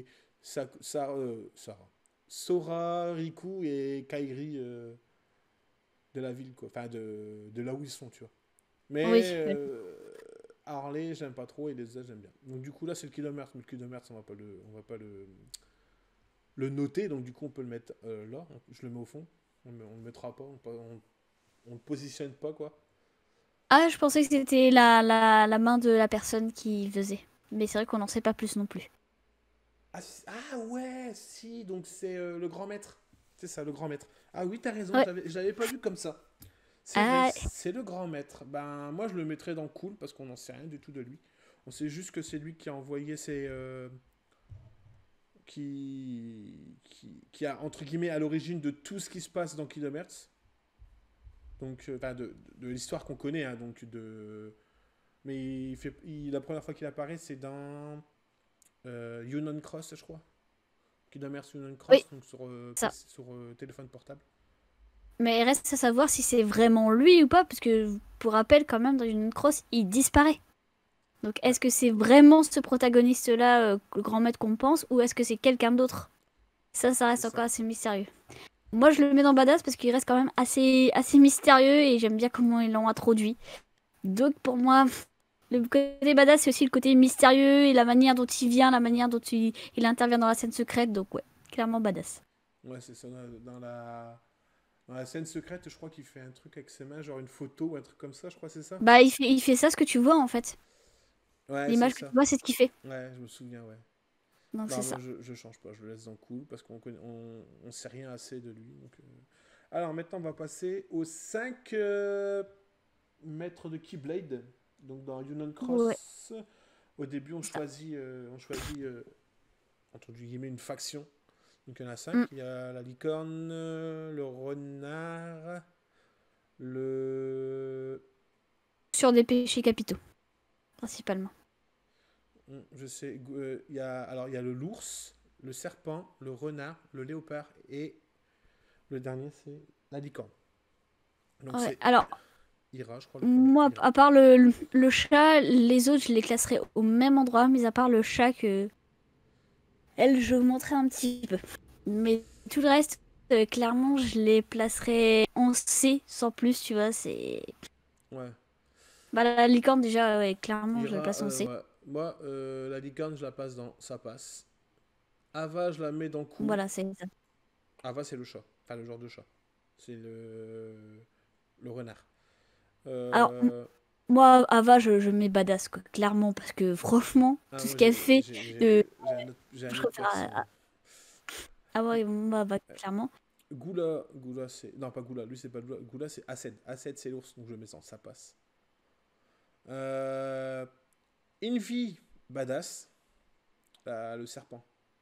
Sora, Riku et Kairi de la ville, quoi. Enfin, de là où ils sont, tu vois. Oui. Mais Harley, j'aime pas trop et les autres, j'aime bien. Donc, du coup, là, c'est le Kingdom Hearts. Mais le Kingdom Hearts, on va pas le noter. Donc, du coup, on peut le mettre là. Je le mets au fond. On le mettra pas. On le positionne pas, quoi. Ah, je pensais que c'était la main de la personne qui faisait. Mais c'est vrai qu'on n'en sait pas plus non plus. Ah ouais, si. Donc, c'est le grand maître. C'est ça, le grand maître. Ah oui, t'as raison. Ouais. Je l'avais pas vu comme ça. C'est vrai, Ah, c'est le grand maître. Ben, moi, je le mettrais dans cool parce qu'on n'en sait rien du tout de lui. On sait juste que c'est lui qui a envoyé qui a, entre guillemets, à l'origine de tout ce qui se passe dans Kingdom Hearts. Donc, enfin, de l'histoire qu'on connaît, hein, donc mais la première fois qu'il apparaît, c'est dans Union Cross, je crois. Kingdom Hearts Union oui, Cross, donc sur, ça. sur téléphone portable. Mais il reste à savoir si c'est vraiment lui ou pas, parce que pour rappel, quand même, dans une cross, il disparaît. Donc Ouais, est-ce que c'est vraiment ce protagoniste-là, le grand maître qu'on pense, ou est-ce que c'est quelqu'un d'autre? Ça c'est reste ça. encore assez mystérieux. Moi, je le mets dans Badass parce qu'il reste quand même assez mystérieux et j'aime bien comment ils l'ont introduit. Donc pour moi, le côté Badass, c'est aussi le côté mystérieux et la manière dont il vient, la manière dont il intervient dans la scène secrète. Donc ouais, clairement Badass. Ouais, c'est ça. Dans la scène secrète, je crois qu'il fait un truc avec ses mains, genre une photo ou un truc comme ça, je crois, c'est ça? Bah, il fait ça, ce que tu vois en fait. Ouais, c'est L'image que tu ça. vois, c'est ce qu'il fait. Ouais, je me souviens, ouais. Donc c'est Non, moi ça. je change pas, je le laisse dans cool parce on sait rien assez de lui. Donc, alors maintenant on va passer aux 5 maîtres de Keyblade. Donc dans Union Ouais. Cross, au début on choisit entre guillemets une faction. Donc il y en a 5. Mm. Il y a la licorne, le renard, le... Sur des péchés capitaux, principalement. Je sais, alors il y a le l'ours, le serpent, le renard, le léopard et le dernier c'est la licorne. Donc Ouais. c'est Alors, Ira, je crois, le premier. moi, Ira. à part le chat, les autres, je les classerais au même endroit, mis à part le chat que elle, je montrais un petit peu. Mais tout le reste, clairement, je les placerais en C sans plus, tu vois. C'est. Ouais. Bah, la licorne, déjà, ouais, clairement, je la Ira, place en C. ouais. Moi, la licorne, je la passe dans ça passe. Ava, je la mets dans cool. Voilà, c'est ça. Ava, c'est le chat. Enfin, le genre de chat. C'est le renard. Alors, Euh, moi, Ava, je mets badass, quoi, clairement, parce que franchement, Ah, tout ce moi, qu'elle fait, euh, j'ai je un autre préfère perso, moi. Ava, moi, Ava, Euh, clairement. Gula, c'est. Non, pas Gula, lui, c'est pas Gula. Gula, c'est Aced. Aced, c'est l'ours, donc je le mets sans, ça passe. Euh... Envy, badass. Le serpent.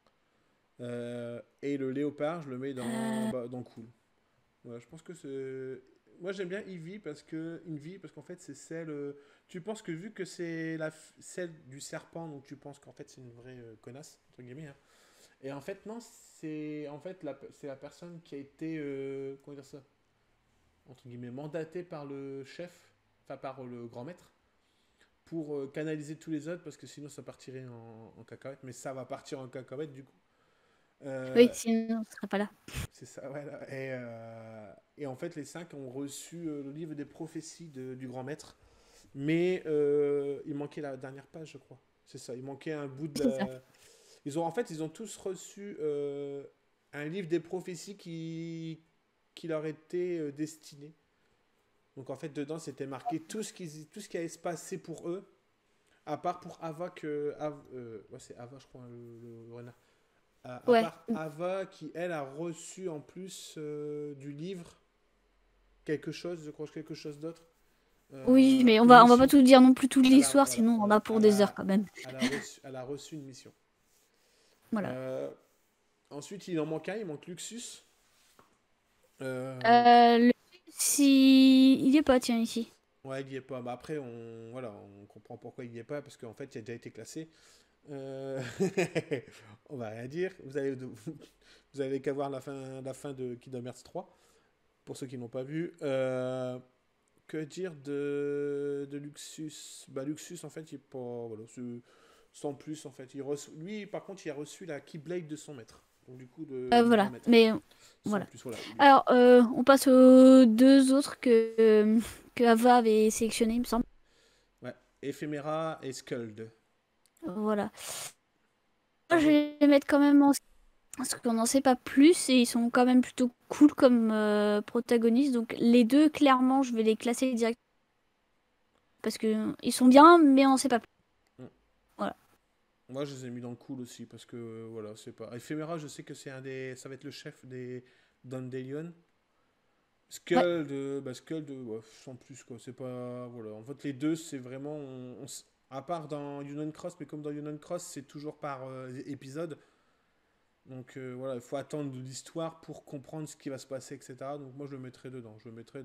Et le léopard, je le mets Euh, dans cool. Ouais, je pense que c'est. Moi j'aime bien Envy parce qu'en fait c'est celle. Tu penses que vu que c'est celle du serpent, donc tu penses qu'en fait c'est une vraie connasse, entre guillemets, hein. Et en fait, non, c'est en fait c'est la personne qui a été. Comment dire ça? Entre guillemets, mandatée par le chef, enfin par le grand maître, pour canaliser tous les autres parce que sinon ça partirait en cacahuète. Mais ça va partir en cacahuète du coup. oui, Euh, sinon, on serait pas là. C'est ça, ouais. Là. Et en fait, les 5 ont reçu le livre des prophéties du grand maître. Mais il manquait la dernière page, je crois. C'est ça, il manquait un bout de C'est ça. la... ils ont tous reçu un livre des prophéties qui leur était destiné. Donc en fait, dedans, c'était marqué tout ce qui allait se passer pour eux, à part pour Ava ouais, c'est Ava, je crois, hein, le renard. À Ouais. part Ava, qui elle a reçu en plus du livre quelque chose d'autre. Oui, mais on Une va pas mission. tout dire non plus toute l'histoire, Voilà, sinon on en a voilà. pour des heures quand même. Elle a reçu une mission. Voilà. Euh, Ensuite, il en manque un, il manque Luxus. Le Si, il y est pas, tiens, ici. Ouais, il y est pas. Bah après, voilà, on comprend pourquoi il y est pas, parce qu'en fait, il a déjà été classé. Euh, On va rien dire. Vous avez qu'à voir la fin de Kingdom Hearts 3, pour ceux qui n'ont pas vu. Que dire de Luxus? Bah, Luxus, en fait, il est pas. Voilà, sans plus, en fait. Lui, par contre, il a reçu la Keyblade de son maître. Donc, du coup, du grand Voilà, maître. mais Sans voilà. plus, voilà. Alors, on passe aux deux autres que Ava avait sélectionné, il me semble. Ouais. Ephemera et Skuld. Voilà. Moi, Alors, je moi, vais les mettre quand même en... Parce qu'on n'en sait pas plus et ils sont quand même plutôt cool comme protagonistes. Donc, les deux, clairement, je vais les classer direct parce que ils sont bien, mais on n'en sait pas plus. hmm. Voilà. Moi, je les ai mis dans le cool aussi, parce que, voilà, c'est pas. Ephemera, je sais que c'est un des. Ça va être le chef des Dandelion. Ouais. Skull, ouais, sans plus quoi. C'est pas. Voilà. En fait, les deux, c'est vraiment. À part dans Union Cross, mais comme dans Union Cross, c'est toujours par épisode. Donc voilà, il faut attendre de l'histoire pour comprendre ce qui va se passer, etc. Donc moi, je le mettrai dedans. Je le mettrai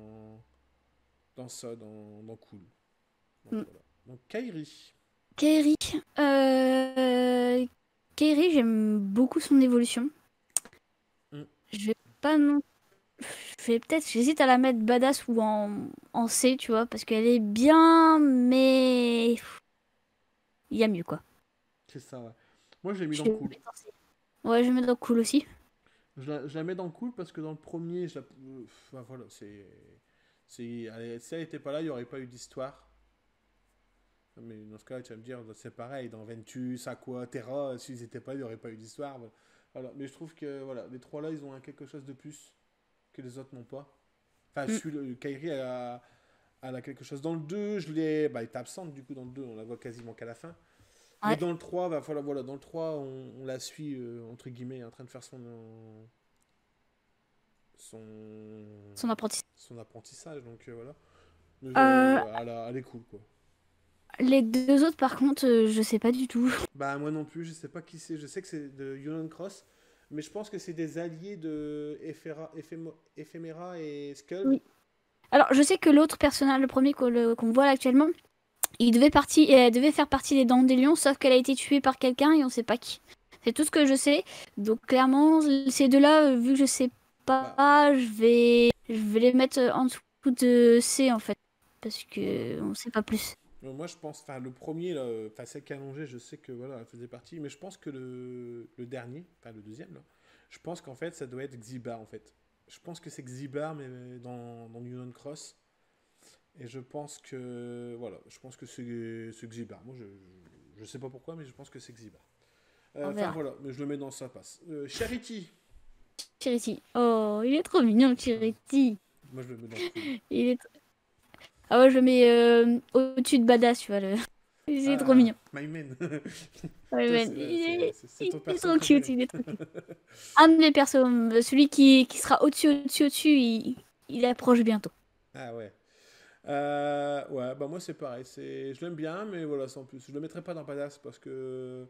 dans ça, dans Cool. Donc Mm. voilà. Donc Kairi. Kairi. Euh... Kairi, j'aime beaucoup son évolution. Hmm. Je vais pas non. J'hésite à la mettre badass ou en C, tu vois, parce qu'elle est bien, mais il y a mieux, quoi. C'est ça, ouais. Moi, je l'ai mis Je dans vais la Cool. mettre en C. Ouais, je vais mettre dans cool aussi. Je la mets dans Cool parce que dans le premier, enfin, voilà, si elle n'était pas là, il n'y aurait pas eu d'histoire. Mais dans ce cas, tu vas me dire, c'est pareil, dans Ventus, Aqua, Terra, s'ils n'étaient pas là, il n'y aurait pas eu d'histoire. Voilà. Mais je trouve que voilà, les trois là, ils ont quelque chose de plus que les autres n'ont pas. Enfin, Mm. Kairi, elle a quelque chose. Dans le 2, bah, elle est absente, du coup, dans le 2, on la voit quasiment qu'à la fin. Mais Ouais, dans le 3, voilà, dans le 3, on la suit, entre guillemets, en train de faire son, son apprentissage. son apprentissage. Donc voilà. Mais Euh, elle est cool, quoi. les deux autres, par contre, je sais pas du tout. Bah, moi non plus, je sais pas qui c'est. Je sais que c'est de Union Cross. Mais je pense que c'est des alliés de Ephemera et Skuld. Oui. Alors, je sais que l'autre personnage, le premier qu'on voit là actuellement, elle devait faire partie des Dents des Lions, sauf qu'elle a été tuée par quelqu'un et on sait pas qui. C'est tout ce que je sais. Donc, clairement, ces deux-là, vu que je sais Bah, pas, je vais les mettre en dessous de C, en fait. Parce voilà. que on sait pas plus. Moi, je pense, enfin, le premier, là, enfin, celle qui a allongé, je sais que voilà, elle faisait partie, mais je pense que le dernier, enfin, le deuxième, là, je pense qu'en fait, ça doit être Xibar, en fait. Je pense que c'est Xibar, mais dans Union Cross. Et je pense que, voilà, je pense que c'est Xibar. Moi, je sais pas pourquoi, mais je pense que c'est Xibar. On Enfin, verra. voilà, mais je le mets dans ça passe. Charity. Chiriti. Oh, il est trop mignon, Hum, Chiriti. Moi, je le mets dans cool. Il est... Ah ouais, je le mets au-dessus de Badass, tu vois. Il est trop Ah, mignon. My Man. Ouais, Toi, man, c'est ton il est perso trop cute, préféré. il est trop cute. Un de mes persos, celui qui sera au-dessus, au-dessus, au-dessus, il approche bientôt. Ah ouais. Ouais, bah moi c'est pareil. Je l'aime bien, mais voilà, sans plus. Je le mettrai pas dans Badass parce que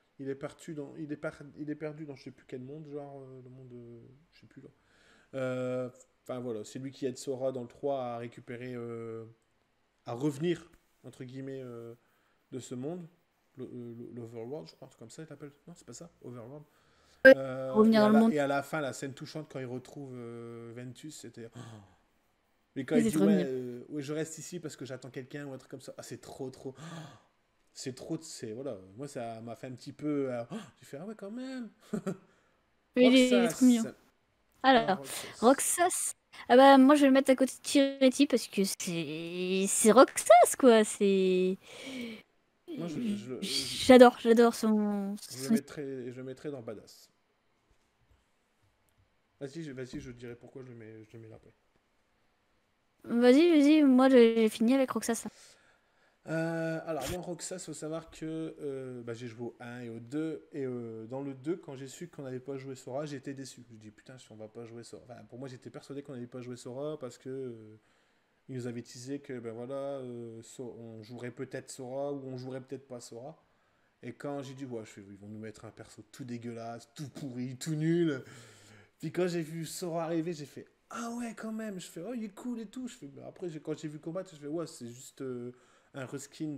il est perdu dans je sais plus quel monde, genre le monde, je sais plus là. Enfin voilà, c'est lui qui aide Sora dans le 3 à récupérer, à revenir entre guillemets de ce monde, l'Overworld, je crois, un truc comme ça, il t'appelle. Non, c'est pas ça, Overworld. Revenir dans le monde, Et à la fin, la scène touchante quand il retrouve Ventus, c'était. Mais quand il c'est dit trop ouais, mignon. ouais, je reste ici parce que j'attends quelqu'un ou un truc comme ça, ah, c'est trop, trop. C'est trop, c'est. Voilà, moi ça m'a fait un petit peu. J'ai fait ah ouais, quand même. Mais il est trop Roxas. mignon. Alors, Alors, Roxas. Roxas. Ah bah moi je vais le mettre à côté de Tireti parce que c'est Roxas quoi. C'est Moi j'adore son... je le mettrai dans Badass. Vas-y, je te dirai pourquoi je le mets là après. Vas-y, moi j'ai fini avec Roxas là. Alors moi Roxas, faut savoir que bah, j'ai joué au 1 et au 2 et dans le 2 quand j'ai su qu'on n'allait pas jouer Sora, j'étais déçu. Je dis putain si on va pas jouer Sora. Enfin, pour moi j'étais persuadé qu'on n'allait pas jouer Sora parce que ils nous avaient teasé que ben voilà on jouerait peut-être Sora ou on jouerait peut-être pas Sora. Et quand j'ai dit ouais, ils vont nous mettre un perso tout dégueulasse, tout pourri, tout nul. Puis quand j'ai vu Sora arriver, j'ai fait ah ouais, quand même. Je fais, oh, il est cool et tout. Je fais, bah, après, quand j'ai vu combattre, je fais, ouais, c'est juste un reskin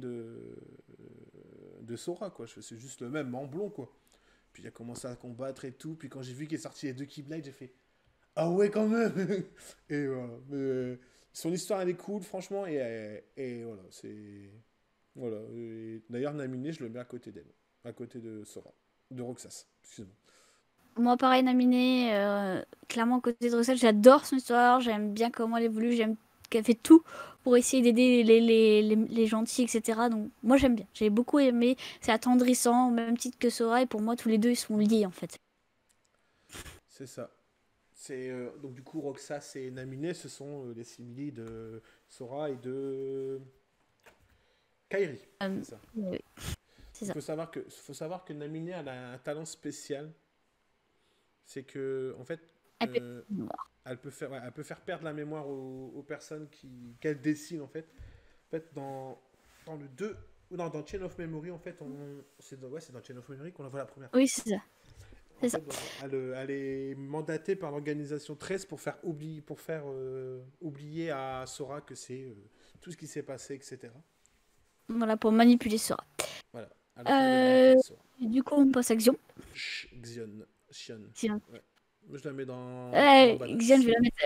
de Sora, quoi. Je fais, c'est juste le même, mais en blond, quoi. Puis il a commencé à combattre et tout. Puis quand j'ai vu qu'il est sorti les deux Keyblade, j'ai fait, ah ouais, quand même. Et voilà. Mais, son histoire, elle est cool, franchement. Et voilà, c'est. Voilà. D'ailleurs, Naminé, je le mets à côté d'elle. À côté de Sora. De Roxas, excuse-moi. Moi, pareil, Naminé, clairement, côté de recette, j'adore son histoire, j'aime bien comment elle évolue, j'aime qu'elle fait tout pour essayer d'aider les gentils, etc. Donc, moi, j'aime bien. J'ai beaucoup aimé, c'est attendrissant, au même titre que Sora, et pour moi, tous les deux, ils sont liés, en fait. C'est ça. C'est donc du coup Roxas et Naminé, ce sont les simili de Sora et de Kairi. Euh, C'est ça. oui, c'est ça. Faut savoir que Naminé elle a un talent spécial. C'est que en fait, Elle fait euh, noir. elle peut faire perdre la mémoire aux personnes qu'elle dessine en fait. En fait, dans le 2 ou non, dans Chain of Memory en fait, c'est dans Chain of Memory qu'on la voit la première fois. Oui, c'est ça. En C'est ça. fait, elle est mandatée par l'organisation 13 pour faire oublier à Sora que c'est tout ce qui s'est passé, etc. Voilà, pour manipuler Sora. Voilà, elle a pour de Euh, manipuler Sora. du coup, on passe à Xion. Xion. Xion. Xion. Ouais. Moi, je la mets dans Xion, je Badass. vais la mettre.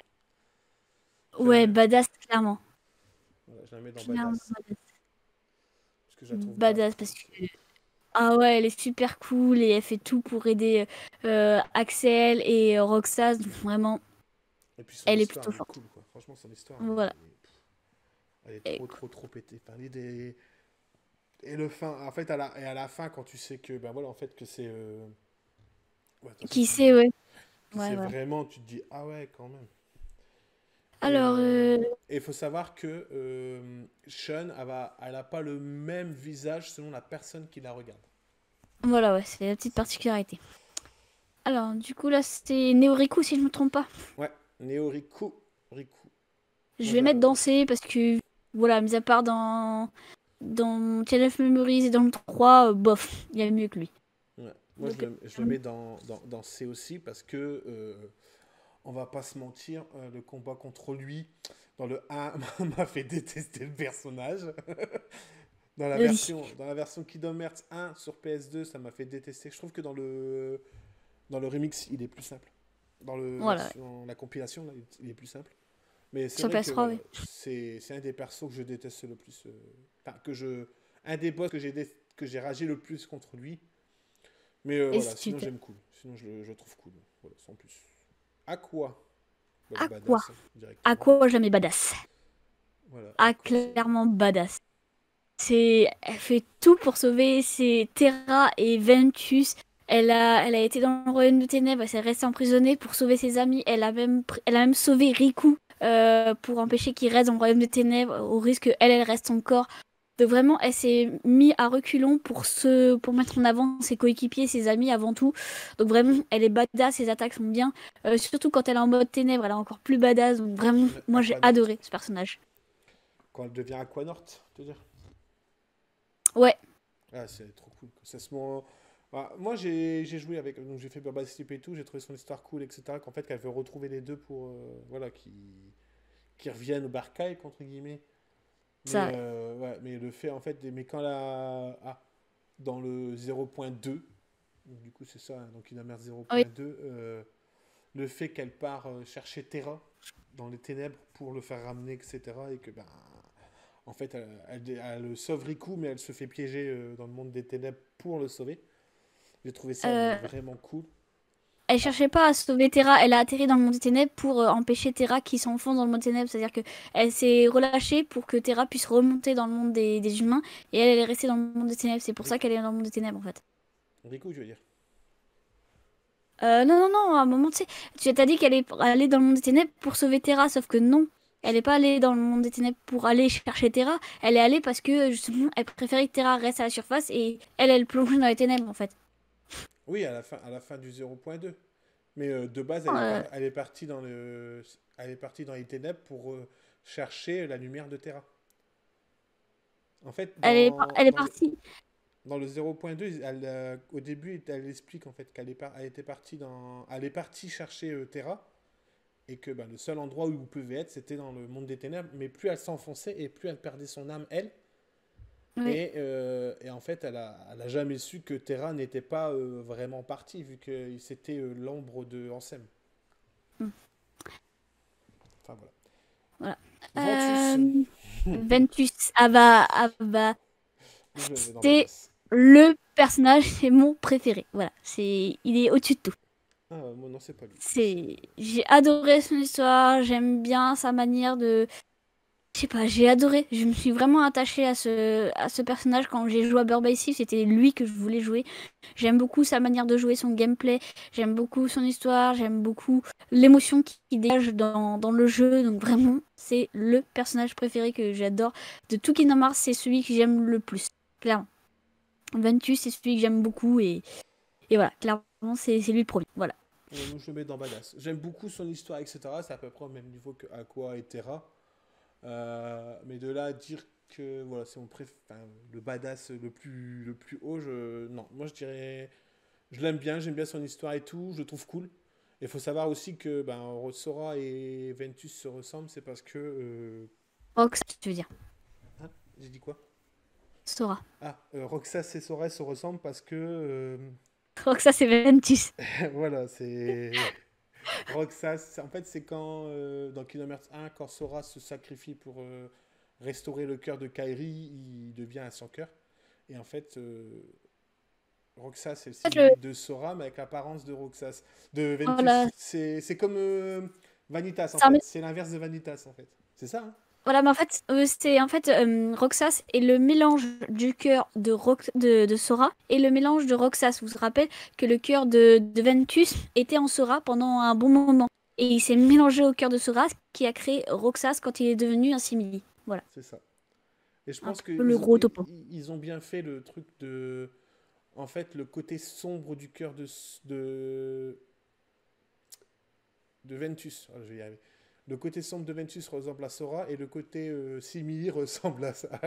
Je la Ouais, mets, badass, clairement. voilà, je la mets dans Clairement, Badass. badass. Parce que je la trouve Badass, parce que ah ouais, elle est super cool et elle fait tout pour aider Axel et Roxas. Donc vraiment, Et puis son elle est histoire, plutôt elle est forte. cool, quoi. Franchement, son histoire, Voilà. elle est Et, trop pétée. Enfin, et le fin, en fait, et à la fin, quand tu sais que, ben voilà, en fait, que c'est. Ouais, de toute façon, qui sait, ouais. qui Ouais, c'est voilà. vraiment, tu te dis, ah ouais, quand même. Alors, Et il faut savoir que Sean, elle a pas le même visage selon la personne qui la regarde. voilà, ouais, c'est la petite particularité. Alors, du coup, là, c'est Néoriku, si je ne me trompe pas. Ouais, Néo Riku. Riku. Je Moi, vais mettre danser parce que, voilà, mis à part dans Chain of Memories et dans le 3, bof, il y a mieux que lui. ouais. Moi, Donc, je le mets dans C aussi parce que, on va pas se mentir, le combat contre lui, dans le 1, m'a fait détester le personnage. oui, Dans la version Kingdom Hearts 1 sur PS2, ça m'a fait détester. Je trouve que dans le remix, il est plus simple. Dans voilà, la compilation, là, il est plus simple. Mais c'est sur vrai que PS3, voilà, oui. c'est un des persos que je déteste le plus. Enfin, un des boss que j'ai ragé le plus contre lui. Mais Et voilà, si tu sinon te... j'aime cool. Sinon je le trouve cool. Voilà, sans plus. Aqua. Bah, À quoi? badass, hein, À directement. quoi je la mets badass? Voilà, Ah, Aqua, c'est. clairement badass. Elle fait tout pour sauver ses Terra et Ventus. Elle a été dans le royaume de ténèbres, elle s'est restée emprisonnée pour sauver ses amis. Elle a même sauvé Riku pour empêcher qu'il reste dans le royaume de ténèbres au risque elle reste encore. Donc vraiment, elle s'est mise à reculons pour mettre en avant ses coéquipiers, ses amis avant tout. Donc vraiment, elle est badass, ses attaques sont bien. Surtout quand elle est en mode ténèbres, elle est encore plus badass. Donc vraiment, moi j'ai Aquanort. adoré ce personnage. Quand elle devient Aquanort, te dire. Ouais, Ah, c'est trop cool. Ça se moment. Bah, moi, j'ai joué avec. Donc, j'ai fait Baba Sleep et tout. J'ai trouvé son histoire cool, etc. Qu'en fait, qu'elle veut retrouver les deux pour. Voilà, qui reviennent au Barcaï, entre guillemets. Mais, ça. ouais, mais le fait, en fait, mais quand la. Ah, dans le 0.2, donc du coup, c'est ça, hein, donc il a merde Oui. 0.2, le fait qu'elle part chercher Terra dans les ténèbres pour le faire ramener, etc. Et que, ben. En fait, elle sauve Riku, mais elle se fait piéger dans le monde des ténèbres pour le sauver. J'ai trouvé ça mais Euh, vraiment cool. Elle Ah, cherchait pas à sauver Terra, elle a atterri dans le monde des ténèbres pour empêcher Terra qui s'enfonce dans le monde des ténèbres. C'est-à-dire que elle s'est relâchée pour que Terra puisse remonter dans le monde des humains et elle est restée dans le monde des ténèbres. C'est pour ça Riku, qu'elle est dans le monde des ténèbres en fait. Riku, je veux dire. Non, non, non, à un moment, tu t'as dit qu'elle est allée dans le monde des ténèbres pour sauver Terra, sauf que non. Elle n'est pas allée dans le monde des ténèbres pour aller chercher Terra. Elle est allée parce que justement, elle préférait que Terra reste à la surface et elle plongeait dans les ténèbres en fait. Oui, à la fin du 0.2. Mais de base, Euh, elle est partie elle est partie dans les ténèbres pour chercher la lumière de Terra. En fait, elle est partie. dans le 0.2, au début, elle explique en fait elle était partie elle est partie chercher Terra et que le seul endroit où vous pouvez être, c'était dans le monde des ténèbres, mais plus elle s'enfonçait et plus elle perdait son âme, elle. Oui. Et en fait, elle a jamais su que Terra n'était pas vraiment partie, vu que c'était l'ombre de Ansem. Mm. Enfin voilà. Voilà. Ventus, Ventus, je le mets dans c'est Badass. le personnage, c'est mon préféré. Voilà, il est au-dessus de tout. Ah, moi non, c'est pas lui. J'ai adoré son histoire, j'aime bien sa manière de, je sais pas, j'ai adoré. Je me suis vraiment attachée à ce personnage quand j'ai joué à Birth by Sleep. C'était lui que je voulais jouer. J'aime beaucoup sa manière de jouer, son gameplay. J'aime beaucoup son histoire. J'aime beaucoup l'émotion qui dégage dans le jeu. Donc vraiment, c'est le personnage préféré que j'adore. De tout Kingdom Hearts, c'est celui que j'aime le plus. Clairement. Ventus, c'est celui que j'aime beaucoup. Et voilà, clairement, c'est lui le premier. Voilà. Moi, je le mets dans Badass. J'aime beaucoup son histoire, etc. C'est à peu près au même niveau que Aqua et Terra. Mais de là à dire que voilà, c'est le badass le plus haut, non. Moi, je dirais. Je l'aime bien, j'aime bien son histoire et tout, je le trouve cool. Il faut savoir aussi que Sora et Ventus se ressemblent, c'est parce que. Roxas, tu veux dire. Hein, j'ai dit quoi? Sora. Roxas et Sora se ressemblent parce que. Roxas, c'est Ventus. Voilà, c'est. Roxas, en fait, c'est quand. Dans Kingdom Hearts 1, quand Sora se sacrifie pour restaurer le cœur de Kairi, il devient un sans cœur. Et en fait. Roxas, c'est le Le... simili de Sora, mais avec l'apparence de Roxas. De Ventus. Voilà, C'est comme Vanitas, en ça fait. C'est l'inverse de Vanitas, en fait. C'est ça, hein? Voilà, mais Roxas est le mélange du cœur de Sora et le mélange de Roxas. Vous vous rappelez que le cœur de Ventus était en Sora pendant un bon moment. Et il s'est mélangé au cœur de Sora, qui a créé Roxas quand il est devenu un simili. Voilà, C'est ça. Et je un pense peu le qu'ils ont, gros topo. ils ont bien fait le truc de. En fait, le côté sombre du cœur de Ventus. Oh, je vais y arriver. Le côté sombre de Ventus ressemble à Sora et le côté simili ressemble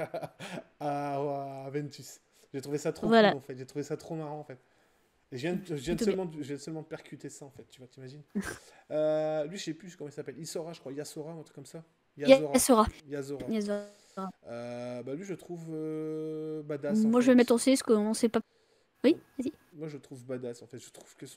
à Ventus. J'ai trouvé ça trop cool Voilà, en fait. J'ai trouvé ça trop marrant en fait. Et plutôt bien. je viens seulement de percuter ça en fait. Tu vois, t'imagines? Lui, je sais plus comment il s'appelle. Isora, je crois. Yasora, un truc comme ça. Yazora. Sora. Yazora. Sora. Lui, je trouve badass en Moi, je vais mettre fait. en C, parce qu'on sait pas. Oui, vas-y. Moi, je trouve badass en fait. Je trouve que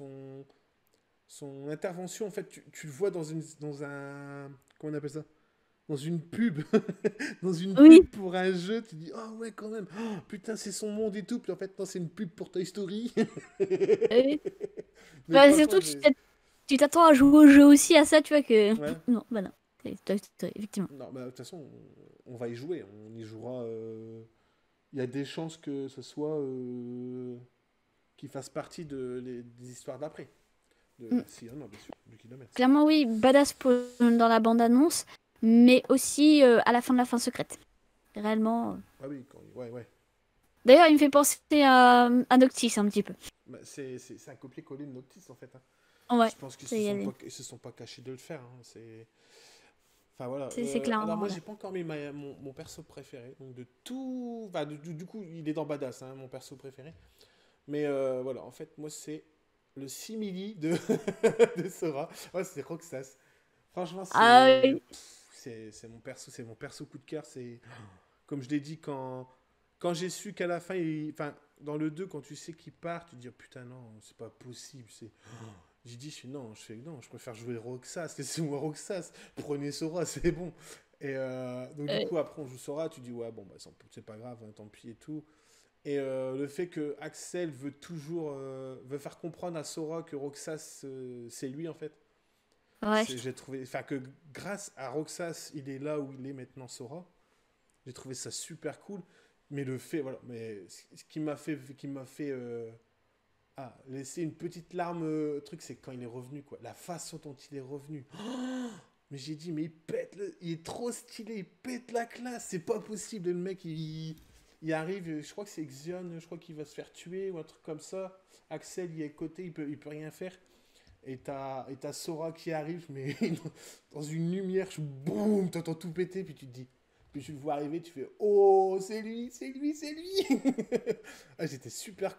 son intervention, en fait, tu le vois dans un. Comment on appelle ça? Dans une pub. Dans une Oui. pub pour un jeu. Tu dis, oh ouais, quand même. Oh, putain, c'est son monde et tout. Puis en fait, non, c'est une pub pour Toy Story. Oui. Mais Bah, franchement, surtout, tu t'attends à jouer au jeu aussi à ça, tu vois que. ouais. Non, bah non. C'est Toy Story, effectivement. Non, bah, de toute façon, on va y jouer. On y jouera. Il y a des chances que ce soit. Qui fasse partie des histoires d'après. Mm. Si, non, bien sûr, du kilomètre. Clairement, oui, dans la bande-annonce, mais aussi à la fin de la fin secrète. Réellement. Ah oui, ouais, ouais. D'ailleurs, il me fait penser à Noctis un petit peu. Bah, c'est un copier-coller de Noctis en fait, hein. Ouais, Je pense qu'ils c'est se sont pas cachés de le faire, hein. Enfin voilà. c'est Alors clairement. moi Voilà. j'ai pas encore mis mon perso préféré. Donc de tout. Enfin, du coup il est dans Badass, hein, mon perso préféré. Mais voilà, en fait moi c'est le simili de Sora. Ouais, c'est Roxas. Franchement Ah oui. c'est mon perso coup de cœur. C'est comme je l'ai dit quand j'ai su qu'à la fin, enfin dans le 2 quand tu sais qu'il part, tu te dis oh, putain non, c'est pas possible. J'ai dit non, je préfère jouer Roxas. Laissez-moi Roxas. Prenez Sora, c'est bon. Et donc du Euh, coup après on joue Sora, tu dis ouais bon bah c'est pas grave, hein, tant pis et tout. Et le fait que Axel veut toujours veut faire comprendre à Sora que Roxas c'est lui en fait. ouais. J'ai trouvé, enfin que grâce à Roxas il est là où il est maintenant Sora. J'ai trouvé ça super cool. Mais le fait, voilà, mais ce qui m'a fait laisser une petite larme, truc, c'est quand il est revenu, quoi. La façon dont il est revenu. Oh, mais j'ai dit, mais il est trop stylé, il pète la classe, c'est pas possible. Et le mec, il arrive, je crois que c'est Xion, je crois qu'il va se faire tuer ou un truc comme ça. Axel, il est à côté, il peut rien faire. Et t'as Sora qui arrive, mais dans une lumière, boum, t'entends tout péter, puis tu te dis. Puis tu le vois arriver, tu fais oh, c'est lui, c'est lui, c'est lui. Ah, j'étais super,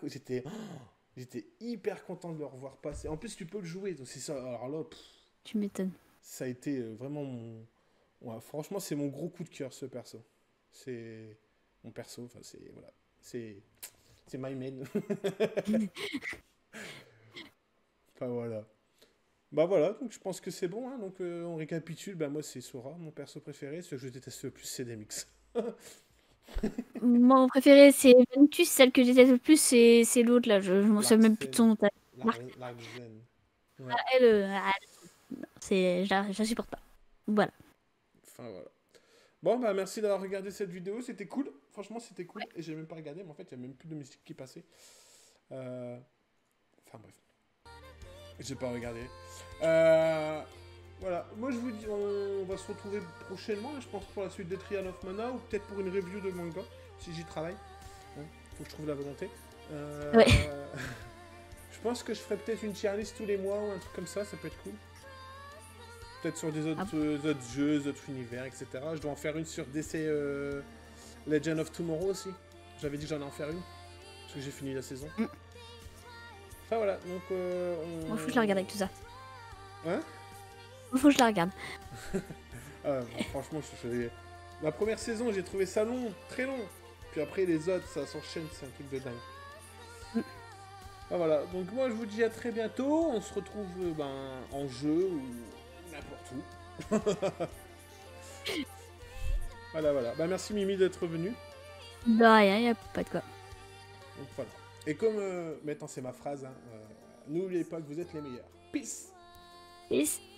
j'étais hyper content de le revoir passer. En plus, tu peux le jouer, donc c'est ça. Alors là, Tu m'étonnes. ça a été vraiment mon... Ouais, franchement, c'est mon gros coup de cœur, ce perso. C'est mon perso, enfin, c'est... Voilà. C'est... C'est my main. Enfin, voilà. Bah voilà, donc je pense que c'est bon, hein. Donc on récapitule, bah moi c'est Sora, mon perso préféré, ce que je déteste le plus c'est DMX. Mon préféré, c'est Ventus. Celle que je déteste le plus, c'est l'autre, là. Je m'en souviens même plus de son Larsen. nom. Larsen. Ah, Ouais, elle, je la supporte pas. Voilà. enfin voilà. Bon bah merci d'avoir regardé cette vidéo, c'était cool, franchement c'était cool, et j'ai même pas regardé, mais en fait il y a même plus de musique qui passait. Euh, Enfin bref, j'ai pas regardé. Euh, Voilà, moi je vous dis, on va se retrouver prochainement, je pense pour la suite de Trial of Mana, ou peut-être pour une review de manga, si j'y travaille. Hein, faut que je trouve la volonté. Ouais. Je pense que je ferai peut-être une tier list tous les mois ou un truc comme ça peut être cool. Peut-être sur des autres, Ah, autres jeux, d'autres univers, etc. Je dois en faire une sur DC Legend of Tomorrow aussi. J'avais dit que j'en en faire une, parce que j'ai fini la saison. mm. Enfin voilà, donc Moi, faut que je la regarde avec tout ça. Hein? Faut que je la regarde. Ah, bon, franchement, la première saison, j'ai trouvé ça long, très long. Puis après, les autres, ça s'enchaîne, c'est un truc de dingue. Mm. Ah, voilà, donc moi, je vous dis à très bientôt. On se retrouve en jeu ou n'importe où. Voilà, voilà. Bah, merci Mimi d'être venue. De rien, y a pas de quoi. Donc voilà. Et comme maintenant, c'est ma phrase, hein, n'oubliez pas que vous êtes les meilleurs. Peace! Peace.